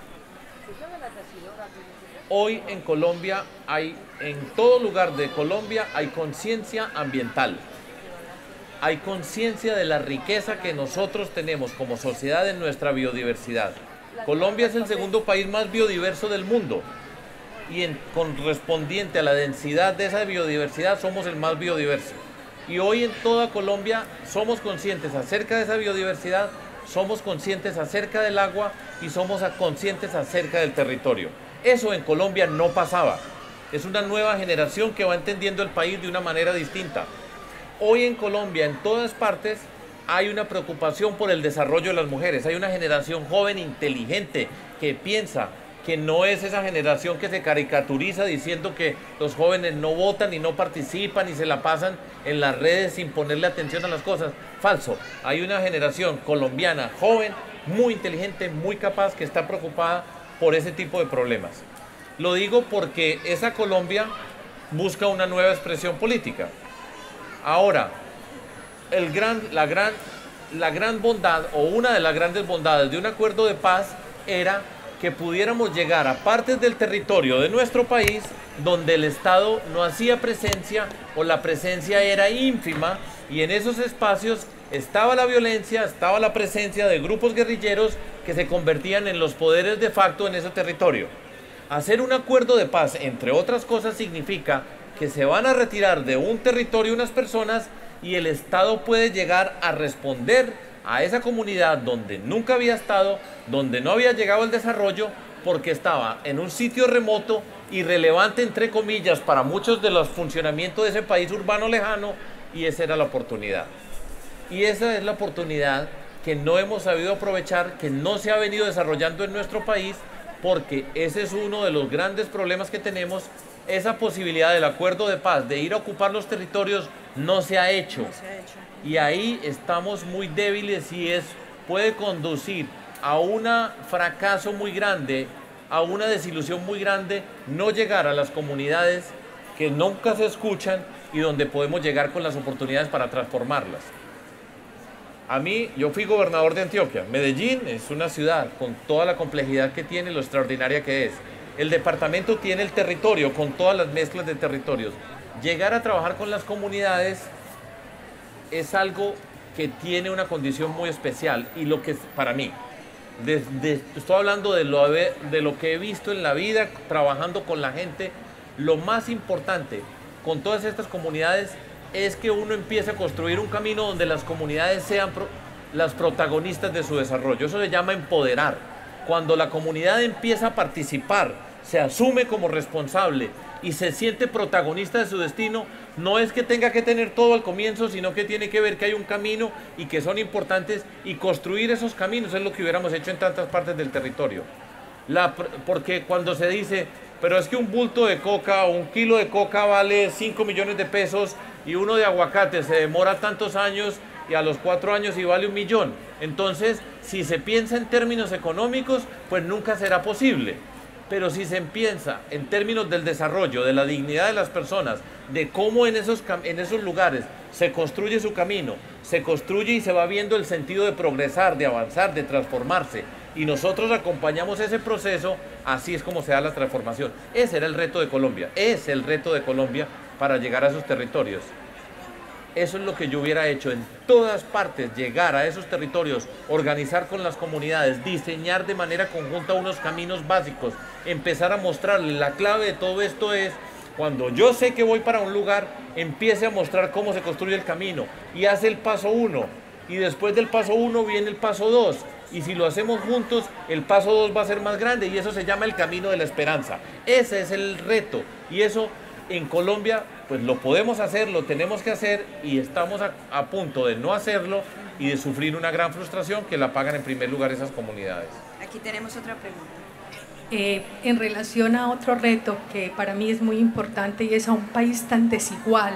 Hoy en Colombia en todo lugar de Colombia hay conciencia ambiental. Hay conciencia de la riqueza que nosotros tenemos como sociedad en nuestra biodiversidad. Colombia es el segundo país más biodiverso del mundo y correspondiente a la densidad de esa biodiversidad somos el más biodiverso. Y hoy en toda Colombia somos conscientes acerca de esa biodiversidad, somos conscientes acerca del agua y somos conscientes acerca del territorio. Eso en Colombia no pasaba. Es una nueva generación que va entendiendo el país de una manera distinta. Hoy en Colombia, en todas partes, hay una preocupación por el desarrollo de las mujeres. Hay una generación joven inteligente que piensa, que no es esa generación que se caricaturiza diciendo que los jóvenes no votan y no participan y se la pasan en las redes sin ponerle atención a las cosas. Falso. Hay una generación colombiana joven, muy inteligente, muy capaz, que está preocupada por ese tipo de problemas. Lo digo porque esa Colombia busca una nueva expresión política. Ahora, la gran bondad, o una de las grandes bondades de un acuerdo de paz era que pudiéramos llegar a partes del territorio de nuestro país donde el Estado no hacía presencia o la presencia era ínfima, y en esos espacios estaba la violencia, estaba la presencia de grupos guerrilleros que se convertían en los poderes de facto en ese territorio. Hacer un acuerdo de paz, entre otras cosas, significa que se van a retirar de un territorio unas personas y el Estado puede llegar a responder a esa comunidad donde nunca había estado, donde no había llegado el desarrollo, porque estaba en un sitio remoto, irrelevante entre comillas para muchos de los funcionamientos de ese país urbano lejano, y esa era la oportunidad. Y esa es la oportunidad que no hemos sabido aprovechar, que no se ha venido desarrollando en nuestro país, porque ese es uno de los grandes problemas que tenemos. Esa posibilidad del acuerdo de paz, de ir a ocupar los territorios, no se ha hecho. Y ahí estamos muy débiles y puede conducir a un fracaso muy grande, a una desilusión muy grande, no llegar a las comunidades que nunca se escuchan y donde podemos llegar con las oportunidades para transformarlas. Yo fui gobernador de Antioquia. Medellín es una ciudad con toda la complejidad que tiene, lo extraordinaria que es. El departamento tiene el territorio con todas las mezclas de territorios. Llegar a trabajar con las comunidades es algo que tiene una condición muy especial, y lo que para mí, estoy hablando de lo que he visto en la vida trabajando con la gente, lo más importante con todas estas comunidades es que uno empiece a construir un camino donde las comunidades sean las protagonistas de su desarrollo. Eso se llama empoderar. Cuando la comunidad empieza a participar, se asume como responsable y se siente protagonista de su destino, no es que tenga que tener todo al comienzo, sino que tiene que ver que hay un camino y que son importantes, y construir esos caminos es lo que hubiéramos hecho en tantas partes del territorio. Porque cuando se dice, pero es que un bulto de coca o un kilo de coca vale 5 millones de pesos y uno de aguacate se demora tantos años y a los 4 años y vale 1 millón. Entonces, si se piensa en términos económicos, pues nunca será posible. Pero si se piensa en términos del desarrollo, de la dignidad de las personas, de cómo en esos lugares se construye su camino, se construye y se va viendo el sentido de progresar, de avanzar, de transformarse, y nosotros acompañamos ese proceso, así es como se da la transformación. Ese era el reto de Colombia, es el reto de Colombia para llegar a esos territorios. Eso es lo que yo hubiera hecho en todas partes, llegar a esos territorios, organizar con las comunidades, diseñar de manera conjunta unos caminos básicos, empezar a mostrarles. La clave de todo esto es, cuando yo sé que voy para un lugar, empiece a mostrar cómo se construye el camino y hace el paso 1, y después del paso 1 viene el paso 2, y si lo hacemos juntos, el paso 2 va a ser más grande, y eso se llama el camino de la esperanza. Ese es el reto, y eso en Colombia pues lo podemos hacer, lo tenemos que hacer, y estamos a punto de no hacerlo y de sufrir una gran frustración que la pagan en primer lugar esas comunidades. Aquí tenemos otra pregunta. En relación a otro reto que para mí es muy importante, y es a un país tan desigual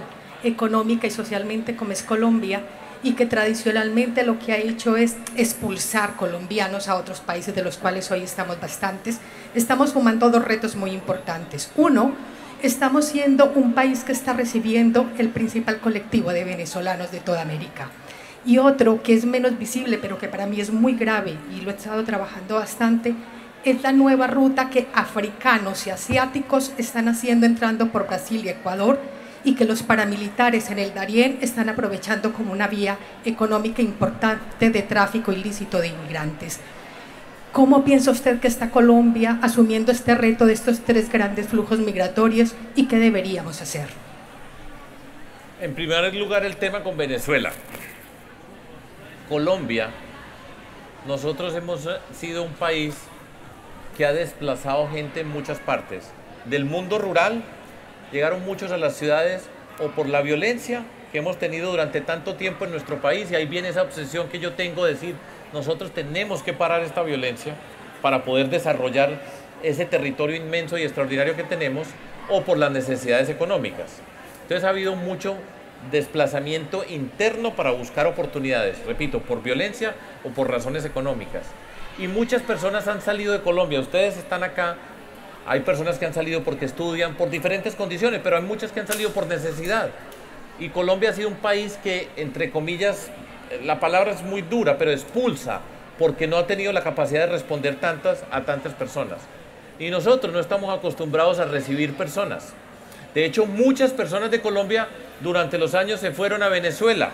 económica y socialmente como es Colombia, y que tradicionalmente lo que ha hecho es expulsar colombianos a otros países de los cuales hoy estamos bastantes, estamos sumando dos retos muy importantes. Uno, estamos siendo un país que está recibiendo el principal colectivo de venezolanos de toda América. Y otro, que es menos visible, pero que para mí es muy grave, y lo he estado trabajando bastante, es la nueva ruta que africanos y asiáticos están haciendo entrando por Brasil y Ecuador, y que los paramilitares en el Darién están aprovechando como una vía económica importante de tráfico ilícito de inmigrantes. ¿Cómo piensa usted que está Colombia asumiendo este reto de estos tres grandes flujos migratorios y qué deberíamos hacer? En primer lugar, el tema con Venezuela. Colombia, nosotros hemos sido un país que ha desplazado gente en muchas partes. Del mundo rural, llegaron muchos a las ciudades o por la violencia que hemos tenido durante tanto tiempo en nuestro país, y ahí viene esa obsesión que yo tengo de decir, nosotros tenemos que parar esta violencia para poder desarrollar ese territorio inmenso y extraordinario que tenemos, o por las necesidades económicas. Entonces ha habido mucho desplazamiento interno para buscar oportunidades, repito, por violencia o por razones económicas. Y muchas personas han salido de Colombia, ustedes están acá, hay personas que han salido porque estudian, por diferentes condiciones, pero hay muchas que han salido por necesidad. Y Colombia ha sido un país que, entre comillas, la palabra es muy dura, pero expulsa, porque no ha tenido la capacidad de responder a tantas personas. Y nosotros no estamos acostumbrados a recibir personas. De hecho, muchas personas de Colombia durante los años se fueron a Venezuela.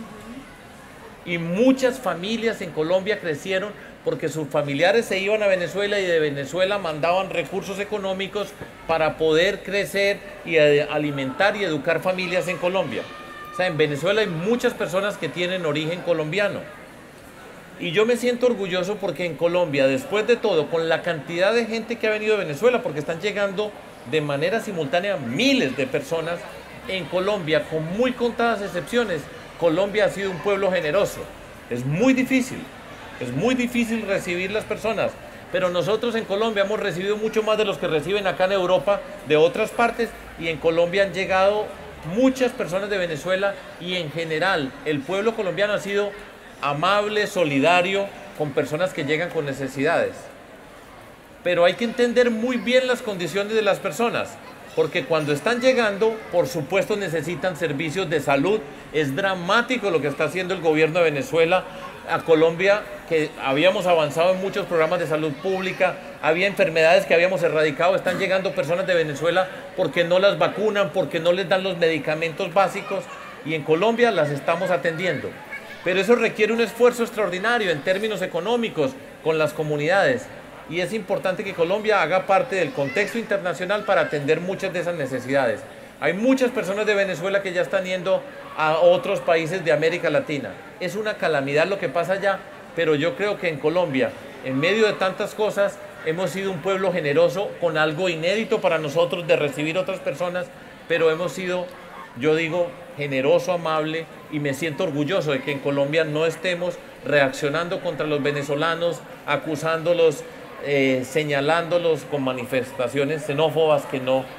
Y muchas familias en Colombia crecieron porque sus familiares se iban a Venezuela y de Venezuela mandaban recursos económicos para poder crecer y alimentar y educar familias en Colombia. O sea, en Venezuela hay muchas personas que tienen origen colombiano. Y yo me siento orgulloso porque en Colombia, después de todo, con la cantidad de gente que ha venido de Venezuela, porque están llegando de manera simultánea miles de personas, en Colombia, con muy contadas excepciones, Colombia ha sido un pueblo generoso. Es muy difícil recibir las personas, pero nosotros en Colombia hemos recibido mucho más de los que reciben acá en Europa de otras partes, y en Colombia han llegado muchas personas de Venezuela, y en general el pueblo colombiano ha sido amable, solidario con personas que llegan con necesidades. Pero hay que entender muy bien las condiciones de las personas, porque cuando están llegando, por supuesto necesitan servicios de salud. Es dramático lo que está haciendo el gobierno de Venezuela a Colombia, que habíamos avanzado en muchos programas de salud pública, había enfermedades que habíamos erradicado, están llegando personas de Venezuela porque no las vacunan, porque no les dan los medicamentos básicos, y en Colombia las estamos atendiendo. Pero eso requiere un esfuerzo extraordinario en términos económicos con las comunidades, y es importante que Colombia haga parte del contexto internacional para atender muchas de esas necesidades. Hay muchas personas de Venezuela que ya están yendo a otros países de América Latina. Es una calamidad lo que pasa allá, pero yo creo que en Colombia, en medio de tantas cosas, hemos sido un pueblo generoso, con algo inédito para nosotros de recibir otras personas, pero hemos sido, yo digo, generoso, amable, y me siento orgulloso de que en Colombia no estemos reaccionando contra los venezolanos, acusándolos, señalándolos con manifestaciones xenófobas que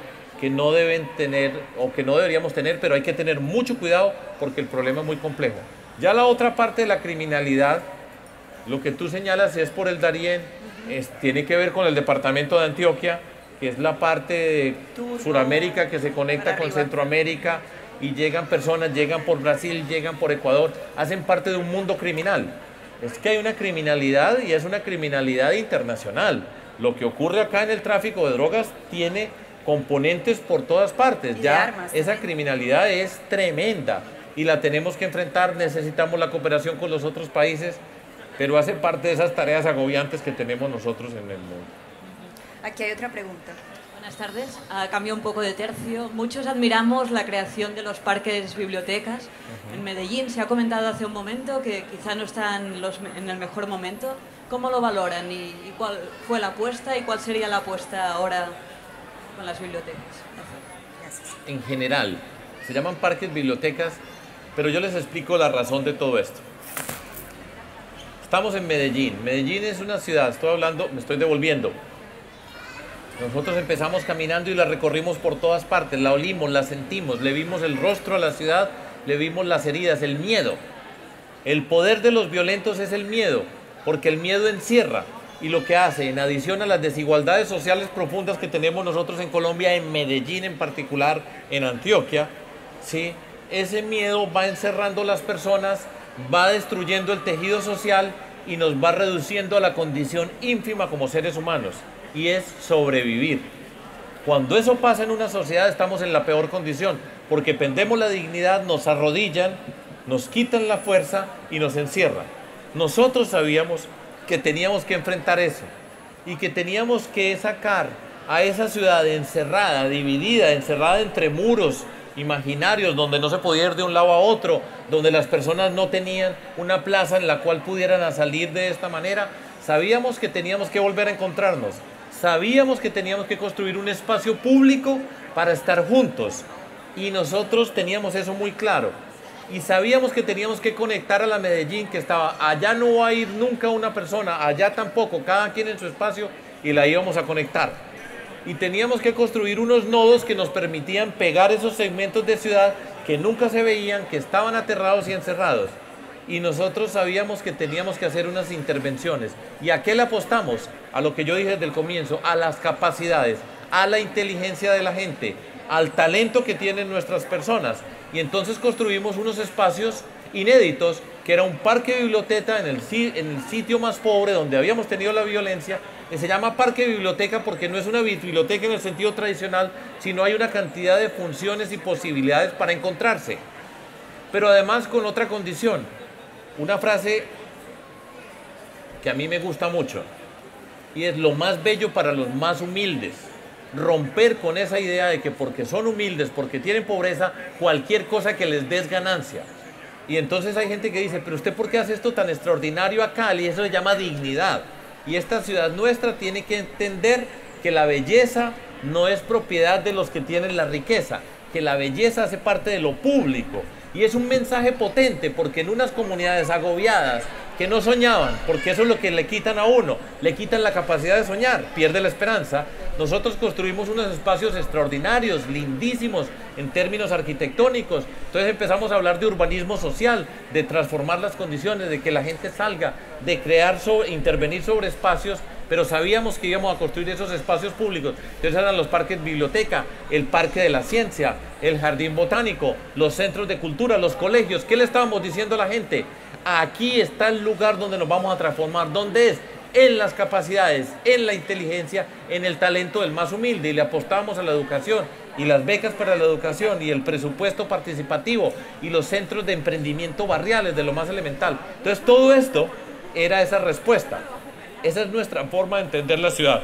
no deben tener o que no deberíamos tener, pero hay que tener mucho cuidado porque el problema es muy complejo. Ya la otra parte de la criminalidad, lo que tú señalas es por el Darién, tiene que ver con el departamento de Antioquia, que es la parte de Suramérica que se conecta con Centroamérica, y llegan personas, llegan por Brasil, llegan por Ecuador, hacen parte de un mundo criminal. Es que hay una criminalidad, y es una criminalidad internacional. Lo que ocurre acá en el tráfico de drogas tiene componentes por todas partes. Ya esa criminalidad es tremenda y la tenemos que enfrentar. Necesitamos la cooperación con los otros países, pero hace parte de esas tareas agobiantes que tenemos nosotros en el mundo. Aquí hay otra pregunta. Buenas tardes. Cambio un poco de tercio. Muchos admiramos la creación de los parques bibliotecas en Medellín. Se ha comentado hace un momento que quizá no están en el mejor momento. ¿Cómo lo valoran y cuál fue la apuesta y cuál sería la apuesta ahora con las bibliotecas? Gracias. En general, se llaman parques bibliotecas, pero yo les explico la razón de todo esto. Estamos en Medellín. Medellín es una ciudad, me estoy devolviendo. Nosotros empezamos caminando y la recorrimos por todas partes, la olimos, la sentimos, le vimos el rostro a la ciudad, le vimos las heridas, el miedo. El poder de los violentos es el miedo, porque el miedo encierra. Y lo que hace, en adición a las desigualdades sociales profundas que tenemos nosotros en Colombia, en Medellín en particular, en Antioquia, ¿sí? Ese miedo va encerrando a las personas, va destruyendo el tejido social y nos va reduciendo a la condición ínfima como seres humanos, y es sobrevivir. Cuando eso pasa en una sociedad estamos en la peor condición, porque perdemos la dignidad, nos arrodillan, nos quitan la fuerza y nos encierran. Nosotros sabíamos que teníamos que enfrentar eso y que teníamos que sacar a esa ciudad encerrada, dividida, encerrada entre muros imaginarios, donde no se podía ir de un lado a otro, donde las personas no tenían una plaza en la cual pudieran salir de esta manera. Sabíamos que teníamos que volver a encontrarnos, sabíamos que teníamos que construir un espacio público para estar juntos, y nosotros teníamos eso muy claro. Y sabíamos que teníamos que conectar a la Medellín que estaba allá, no va a ir nunca una persona, allá tampoco, cada quien en su espacio, y la íbamos a conectar. Y teníamos que construir unos nodos que nos permitían pegar esos segmentos de ciudad que nunca se veían, que estaban aterrados y encerrados. Y nosotros sabíamos que teníamos que hacer unas intervenciones. ¿Y a qué le apostamos? A lo que yo dije desde el comienzo, a las capacidades, a la inteligencia de la gente, al talento que tienen nuestras personas. Y entonces construimos unos espacios inéditos, que era un parque biblioteca en el sitio más pobre donde habíamos tenido la violencia, que se llama parque biblioteca porque no es una biblioteca en el sentido tradicional, sino hay una cantidad de funciones y posibilidades para encontrarse. Pero además con otra condición, una frase que a mí me gusta mucho, y es: lo más bello para los más humildes. Romper con esa idea de que porque son humildes, porque tienen pobreza, cualquier cosa que les des ganancia. Y entonces hay gente que dice: pero usted, ¿por qué hace esto tan extraordinario a Cali? Eso se llama dignidad. Y esta ciudad nuestra tiene que entender que la belleza no es propiedad de los que tienen la riqueza, que la belleza hace parte de lo público. Y es un mensaje potente, porque en unas comunidades agobiadas que no soñaban, porque eso es lo que le quitan a uno, le quitan la capacidad de soñar, pierde la esperanza. Nosotros construimos unos espacios extraordinarios, lindísimos en términos arquitectónicos. Entonces empezamos a hablar de urbanismo social, de transformar las condiciones, de que la gente salga, de crear, intervenir sobre espacios, pero sabíamos que íbamos a construir esos espacios públicos. Entonces eran los parques biblioteca, el parque de la ciencia, el jardín botánico, los centros de cultura, los colegios. ¿Qué le estábamos diciendo a la gente? Aquí está el lugar donde nos vamos a transformar. ¿Dónde es? En las capacidades, en la inteligencia, en el talento del más humilde. Y le apostamos a la educación, y las becas para la educación, y el presupuesto participativo, y los centros de emprendimiento barriales, de lo más elemental. Entonces todo esto era esa respuesta. Esa es nuestra forma de entender la ciudad.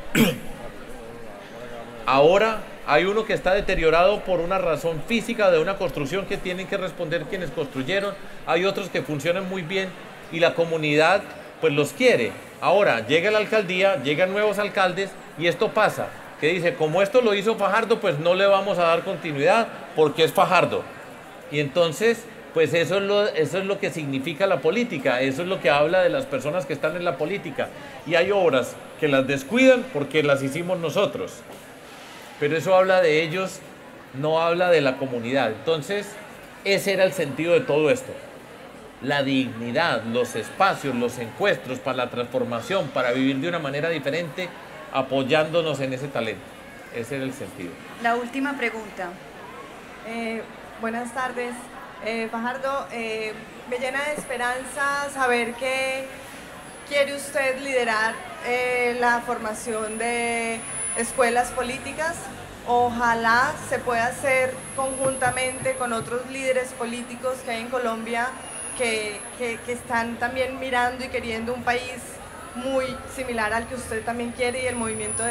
Ahora hay uno que está deteriorado por una razón física de una construcción que tienen que responder quienes construyeron. Hay otros que funcionan muy bien y la comunidad pues los quiere. Ahora llega la alcaldía, llegan nuevos alcaldes y esto pasa, que dice: como esto lo hizo Fajardo, pues no le vamos a dar continuidad porque es Fajardo. Y entonces pues eso es lo que significa la política, eso es lo que habla de las personas que están en la política. Y hay obras que las descuidan porque las hicimos nosotros, pero eso habla de ellos, no habla de la comunidad. Entonces ese era el sentido de todo esto: la dignidad, los espacios, los encuentros para la transformación, para vivir de una manera diferente, apoyándonos en ese talento. Ese era el sentido. La última pregunta. Buenas tardes. Fajardo, me llena de esperanza saber que quiere usted liderar la formación de escuelas políticas. Ojalá se pueda hacer conjuntamente con otros líderes políticos que hay en Colombia que están también mirando y queriendo un país muy similar al que usted también quiere, y el movimiento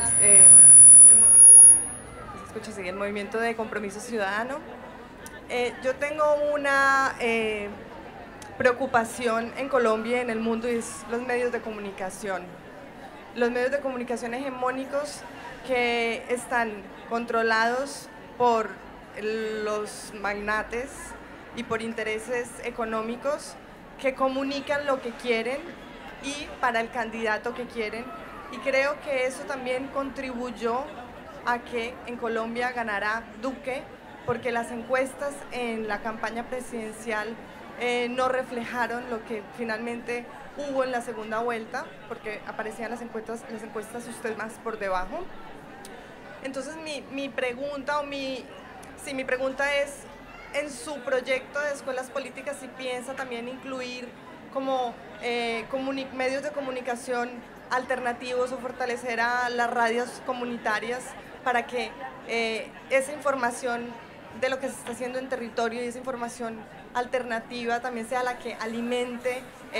el movimiento de Compromiso Ciudadano. Yo tengo una preocupación en Colombia y en el mundo, y es los medios de comunicación. Los medios de comunicación hegemónicos que están controlados por los magnates y por intereses económicos que comunican lo que quieren y para el candidato que quieren, y creo que eso también contribuyó a que en Colombia ganara Duque, porque las encuestas en la campaña presidencial no reflejaron lo que finalmente hubo en la segunda vuelta, porque aparecían las encuestas usted más por debajo. Entonces mi pregunta es, en su proyecto de escuelas políticas, si piensa también incluir como medios de comunicación alternativos o fortalecer a las radios comunitarias para que esa información de lo que se está haciendo en territorio y esa información alternativa también sea la que alimente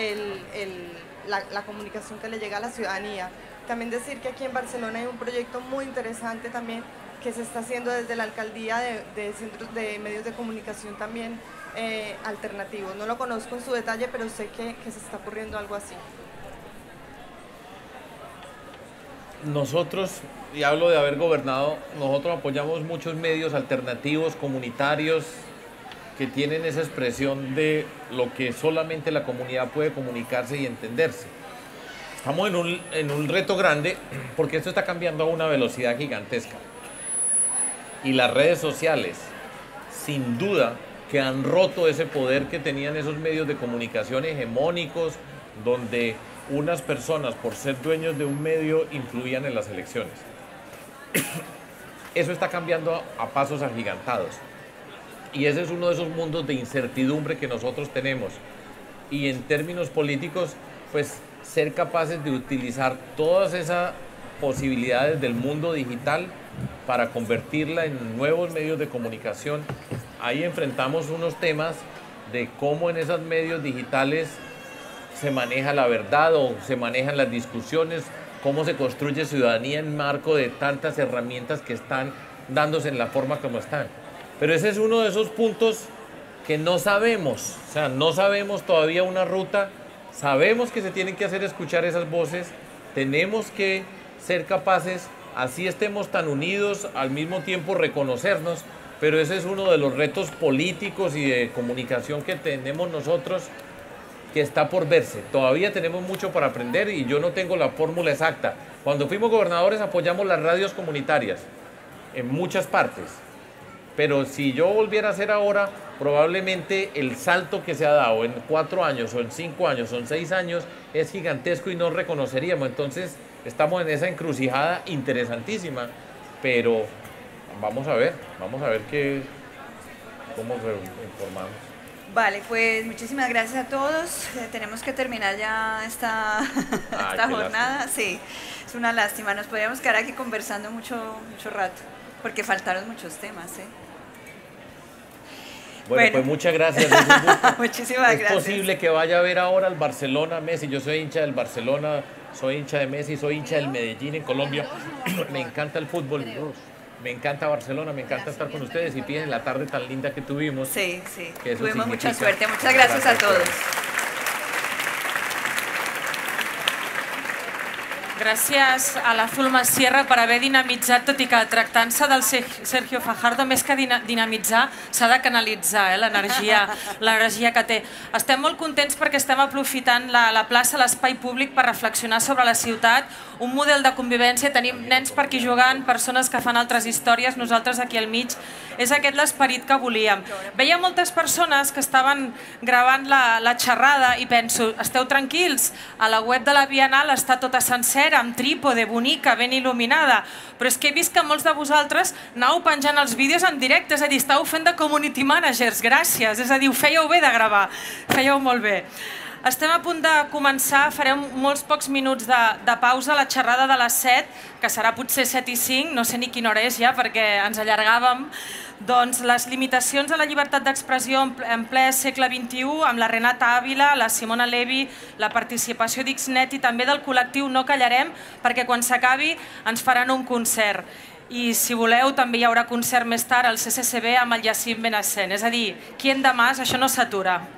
la comunicación que le llega a la ciudadanía. También decir que aquí en Barcelona hay un proyecto muy interesante también que se está haciendo desde la alcaldía de centros de medios de comunicación también alternativos. No lo conozco en su detalle, pero sé que se está ocurriendo algo así. Nosotros, y hablo de haber gobernado, nosotros apoyamos muchos medios alternativos, comunitarios, que tienen esa expresión de lo que solamente la comunidad puede comunicarse y entenderse. Estamos en un reto grande porque esto está cambiando a una velocidad gigantesca. Y las redes sociales, sin duda, que han roto ese poder que tenían esos medios de comunicación hegemónicos, donde unas personas, por ser dueños de un medio, influían en las elecciones. Eso está cambiando a pasos agigantados. Y ese es uno de esos mundos de incertidumbre que nosotros tenemos. Y en términos políticos, pues ser capaces de utilizar todas esas posibilidades del mundo digital para convertirla en nuevos medios de comunicación. Ahí enfrentamos unos temas de cómo en esos medios digitales se maneja la verdad o se manejan las discusiones, cómo se construye ciudadanía en marco de tantas herramientas que están dándose en la forma como están. Pero ese es uno de esos puntos que no sabemos, o sea, no sabemos todavía una ruta, sabemos que se tienen que hacer escuchar esas voces, tenemos que ser capaces, así estemos tan unidos, al mismo tiempo reconocernos, pero ese es uno de los retos políticos y de comunicación que tenemos nosotros, que está por verse. Todavía tenemos mucho para aprender y yo no tengo la fórmula exacta. Cuando fuimos gobernadores apoyamos las radios comunitarias en muchas partes, pero si yo volviera a hacer ahora, probablemente el salto que se ha dado en 4 años o en 5 años o en 6 años es gigantesco y no reconoceríamos. Entonces estamos en esa encrucijada interesantísima, pero vamos a ver cómo se informamos. Vale, pues muchísimas gracias a todos. Tenemos que terminar ya esta jornada. Lástima. Sí, es una lástima. Nos podríamos quedar aquí conversando mucho rato, porque faltaron muchos temas. Bueno, pues muchas gracias. Muchísimas gracias. Es posible que vaya a ver ahora al Barcelona, Messi. Yo soy hincha del Barcelona, soy hincha de Messi, soy hincha del Medellín en Colombia. Me encanta el fútbol. Me encanta Barcelona, me encanta estar con ustedes y fíjense la tarde tan linda que tuvimos. Sí, tuvimos mucha suerte. Muchas gracias a todos. Gràcies a la Zulma Sierra per haver dinamitzat, tot i que tractant-se del Sergio Fajardo, més que dinamitzar, s'ha de canalitzar l'energia que té. Estem molt contents perquè estem aprofitant la plaça, l'espai públic, per reflexionar sobre la ciutat, un model de convivència, tenim nens per aquí jugant, persones que fan altres històries, nosaltres aquí al mig, és aquest l'esperit que volíem. Veia moltes persones que estaven gravant la xerrada i penso, esteu tranquils, a la web de la Bienal està tota sencera, amb trípode, bonica, ben il·luminada, però és que he vist que molts de vosaltres anàveu penjant els vídeos en directe, és a dir, estàveu fent de community managers, gràcies, és a dir, ho fèieu bé de gravar, fèieu molt bé. Estem a punt de començar, farem molts pocs minuts de pausa a la xerrada de les 7, que serà potser 7 i 5, no sé ni quina hora és ja perquè ens allargàvem. Doncs les limitacions a la llibertat d'expressió en ple segle XXI, amb la Renata Ávila, la Simona Levi, la participació d'Xnet i també del col·lectiu No Callarem, perquè quan s'acabi ens faran un concert. I si voleu també hi haurà concert més tard al CCCB amb el Yacine Benassem. És a dir, qui en demà, això no s'atura.